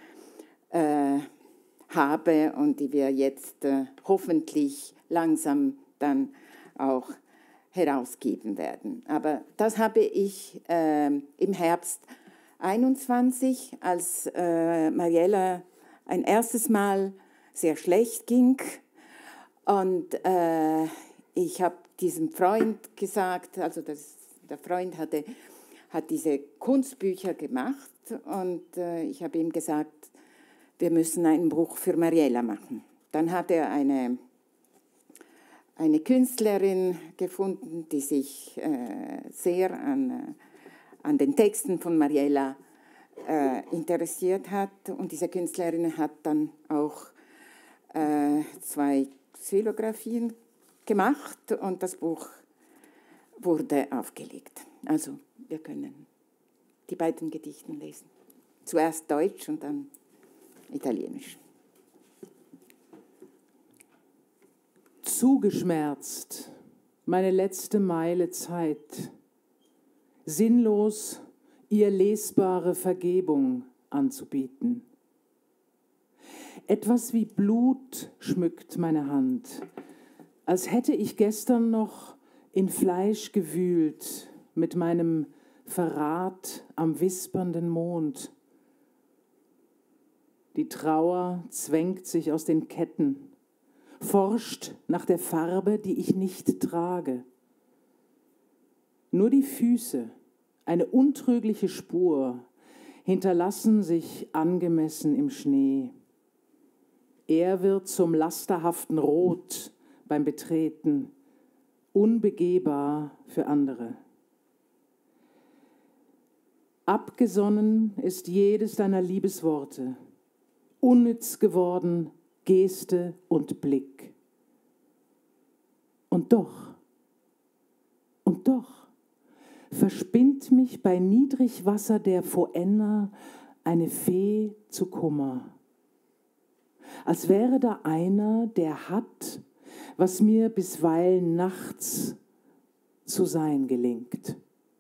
habe und die wir jetzt hoffentlich langsam dann auch herausgeben werden. Aber das habe ich im Herbst 21, als Mariella ein erstes Mal sehr schlecht ging und ich habe diesem Freund gesagt, also der Freund hat diese Kunstbücher gemacht und ich habe ihm gesagt, wir müssen ein Buch für Mariella machen. Dann hat er eine Künstlerin gefunden, die sich sehr an den Texten von Mariella interessiert hat. Und diese Künstlerin hat dann auch 2 Xylographien gemacht und das Buch wurde aufgelegt. Also wir können die beiden Gedichte lesen. Zuerst Deutsch und dann Italienisch. Zugeschmerzt, meine letzte Meile Zeit, sinnlos ihr lesbare Vergebung anzubieten. Etwas wie Blut schmückt meine Hand, als hätte ich gestern noch in Fleisch gewühlt mit meinem Verrat am wispernden Mond. Die Trauer zwängt sich aus den Ketten, forscht nach der Farbe, die ich nicht trage. Nur die Füße, eine untrügliche Spur, hinterlassen sich angemessen im Schnee. Er wird zum lasterhaften Rot beim Betreten, unbegehbar für andere. Abgesonnen ist jedes deiner Liebesworte, unnütz geworden Geste und Blick. Und doch, verspinnt mich bei Niedrigwasser der Foenna eine Fee zu Kummer. Als wäre da einer, der hat, was mir bisweilen nachts zu sein gelingt.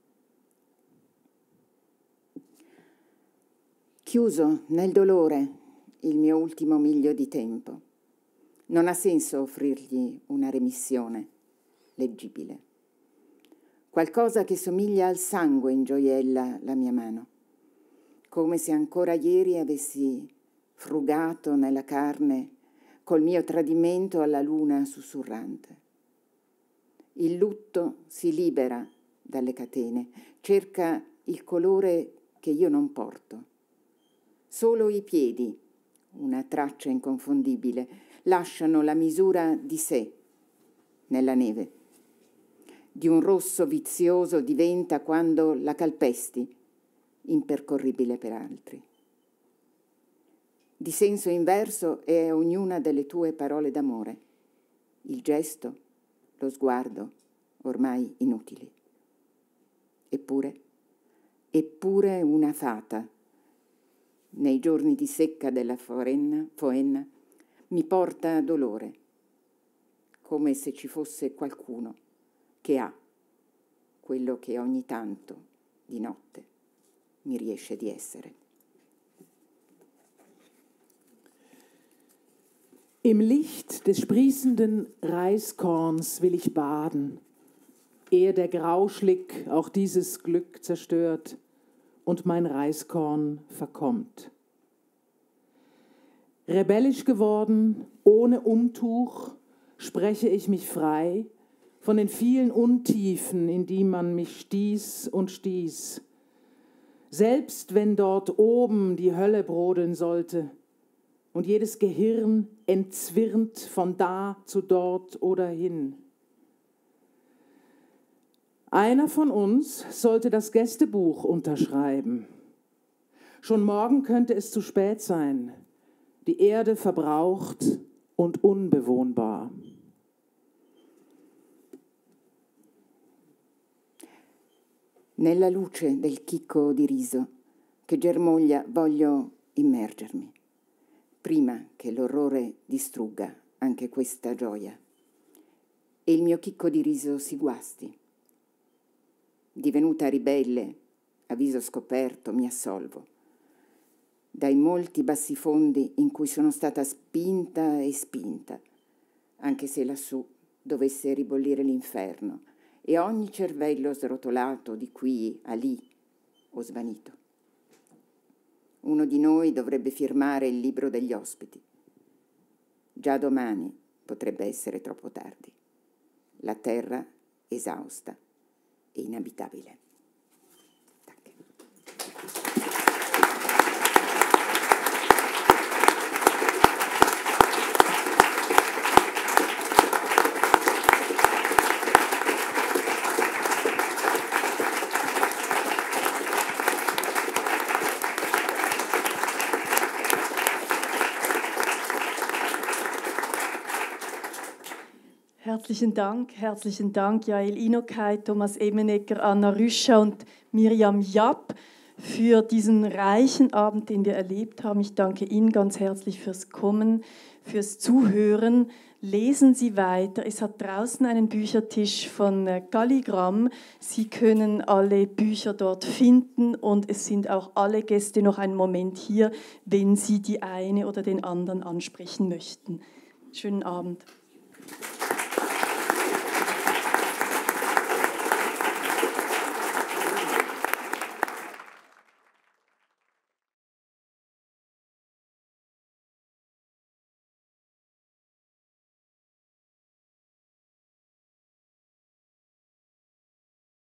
Chiuso nel dolore il mio ultimo miglio di tempo. Non ha senso offrirgli una remissione leggibile. Qualcosa che somiglia al sangue ingioiella la mia mano, come se ancora ieri avessi frugato nella carne col mio tradimento alla luna sussurrante. Il lutto si libera dalle catene, cerca il colore che io non porto. Solo i piedi, una traccia inconfondibile, lasciano la misura di sé nella neve. Di un rosso vizioso diventa quando la calpesti, impercorribile per altri. Di senso inverso è ognuna delle tue parole d'amore, il gesto, lo sguardo, ormai inutili. Eppure una fata, nei giorni di secca della Foenna, mi porta dolore, come se ci fosse qualcuno che ha quello che ogni tanto, di notte, mi riesce di essere. Im Licht des sprießenden Reiskorns will ich baden, ehe der Grauschlick auch dieses Glück zerstört und mein Reiskorn verkommt. Rebellisch geworden, ohne Umtuch, spreche ich mich frei von den vielen Untiefen, in die man mich stieß und stieß. Selbst wenn dort oben die Hölle brodeln sollte und jedes Gehirn entzwirnt von da zu dort oder hin. Einer von uns sollte das Gästebuch unterschreiben. Schon morgen könnte es zu spät sein. Die Erde verbraucht und unbewohnbar. Nella luce del chicco di riso che germoglia voglio immergermi, prima che l'orrore distrugga anche questa gioia e il mio chicco di riso si guasti. Divenuta ribelle, a viso scoperto, mi assolvo dai molti bassifondi in cui sono stata spinta e spinta, anche se lassù dovesse ribollire l'inferno e ogni cervello srotolato di qui a lì ho svanito. Uno di noi dovrebbe firmare il libro degli ospiti. Già domani potrebbe essere troppo tardi. La terra esausta e inabitabile. Herzlichen Dank Jael Inokai, Thomas Emenegger, Anna Rüscher und Miriam Japp für diesen reichen Abend, den wir erlebt haben. Ich danke Ihnen ganz herzlich fürs Kommen, fürs Zuhören. Lesen Sie weiter. Es hat draußen einen Büchertisch von Galligramm. Sie können alle Bücher dort finden und es sind auch alle Gäste noch einen Moment hier, wenn Sie die eine oder den anderen ansprechen möchten. Schönen Abend.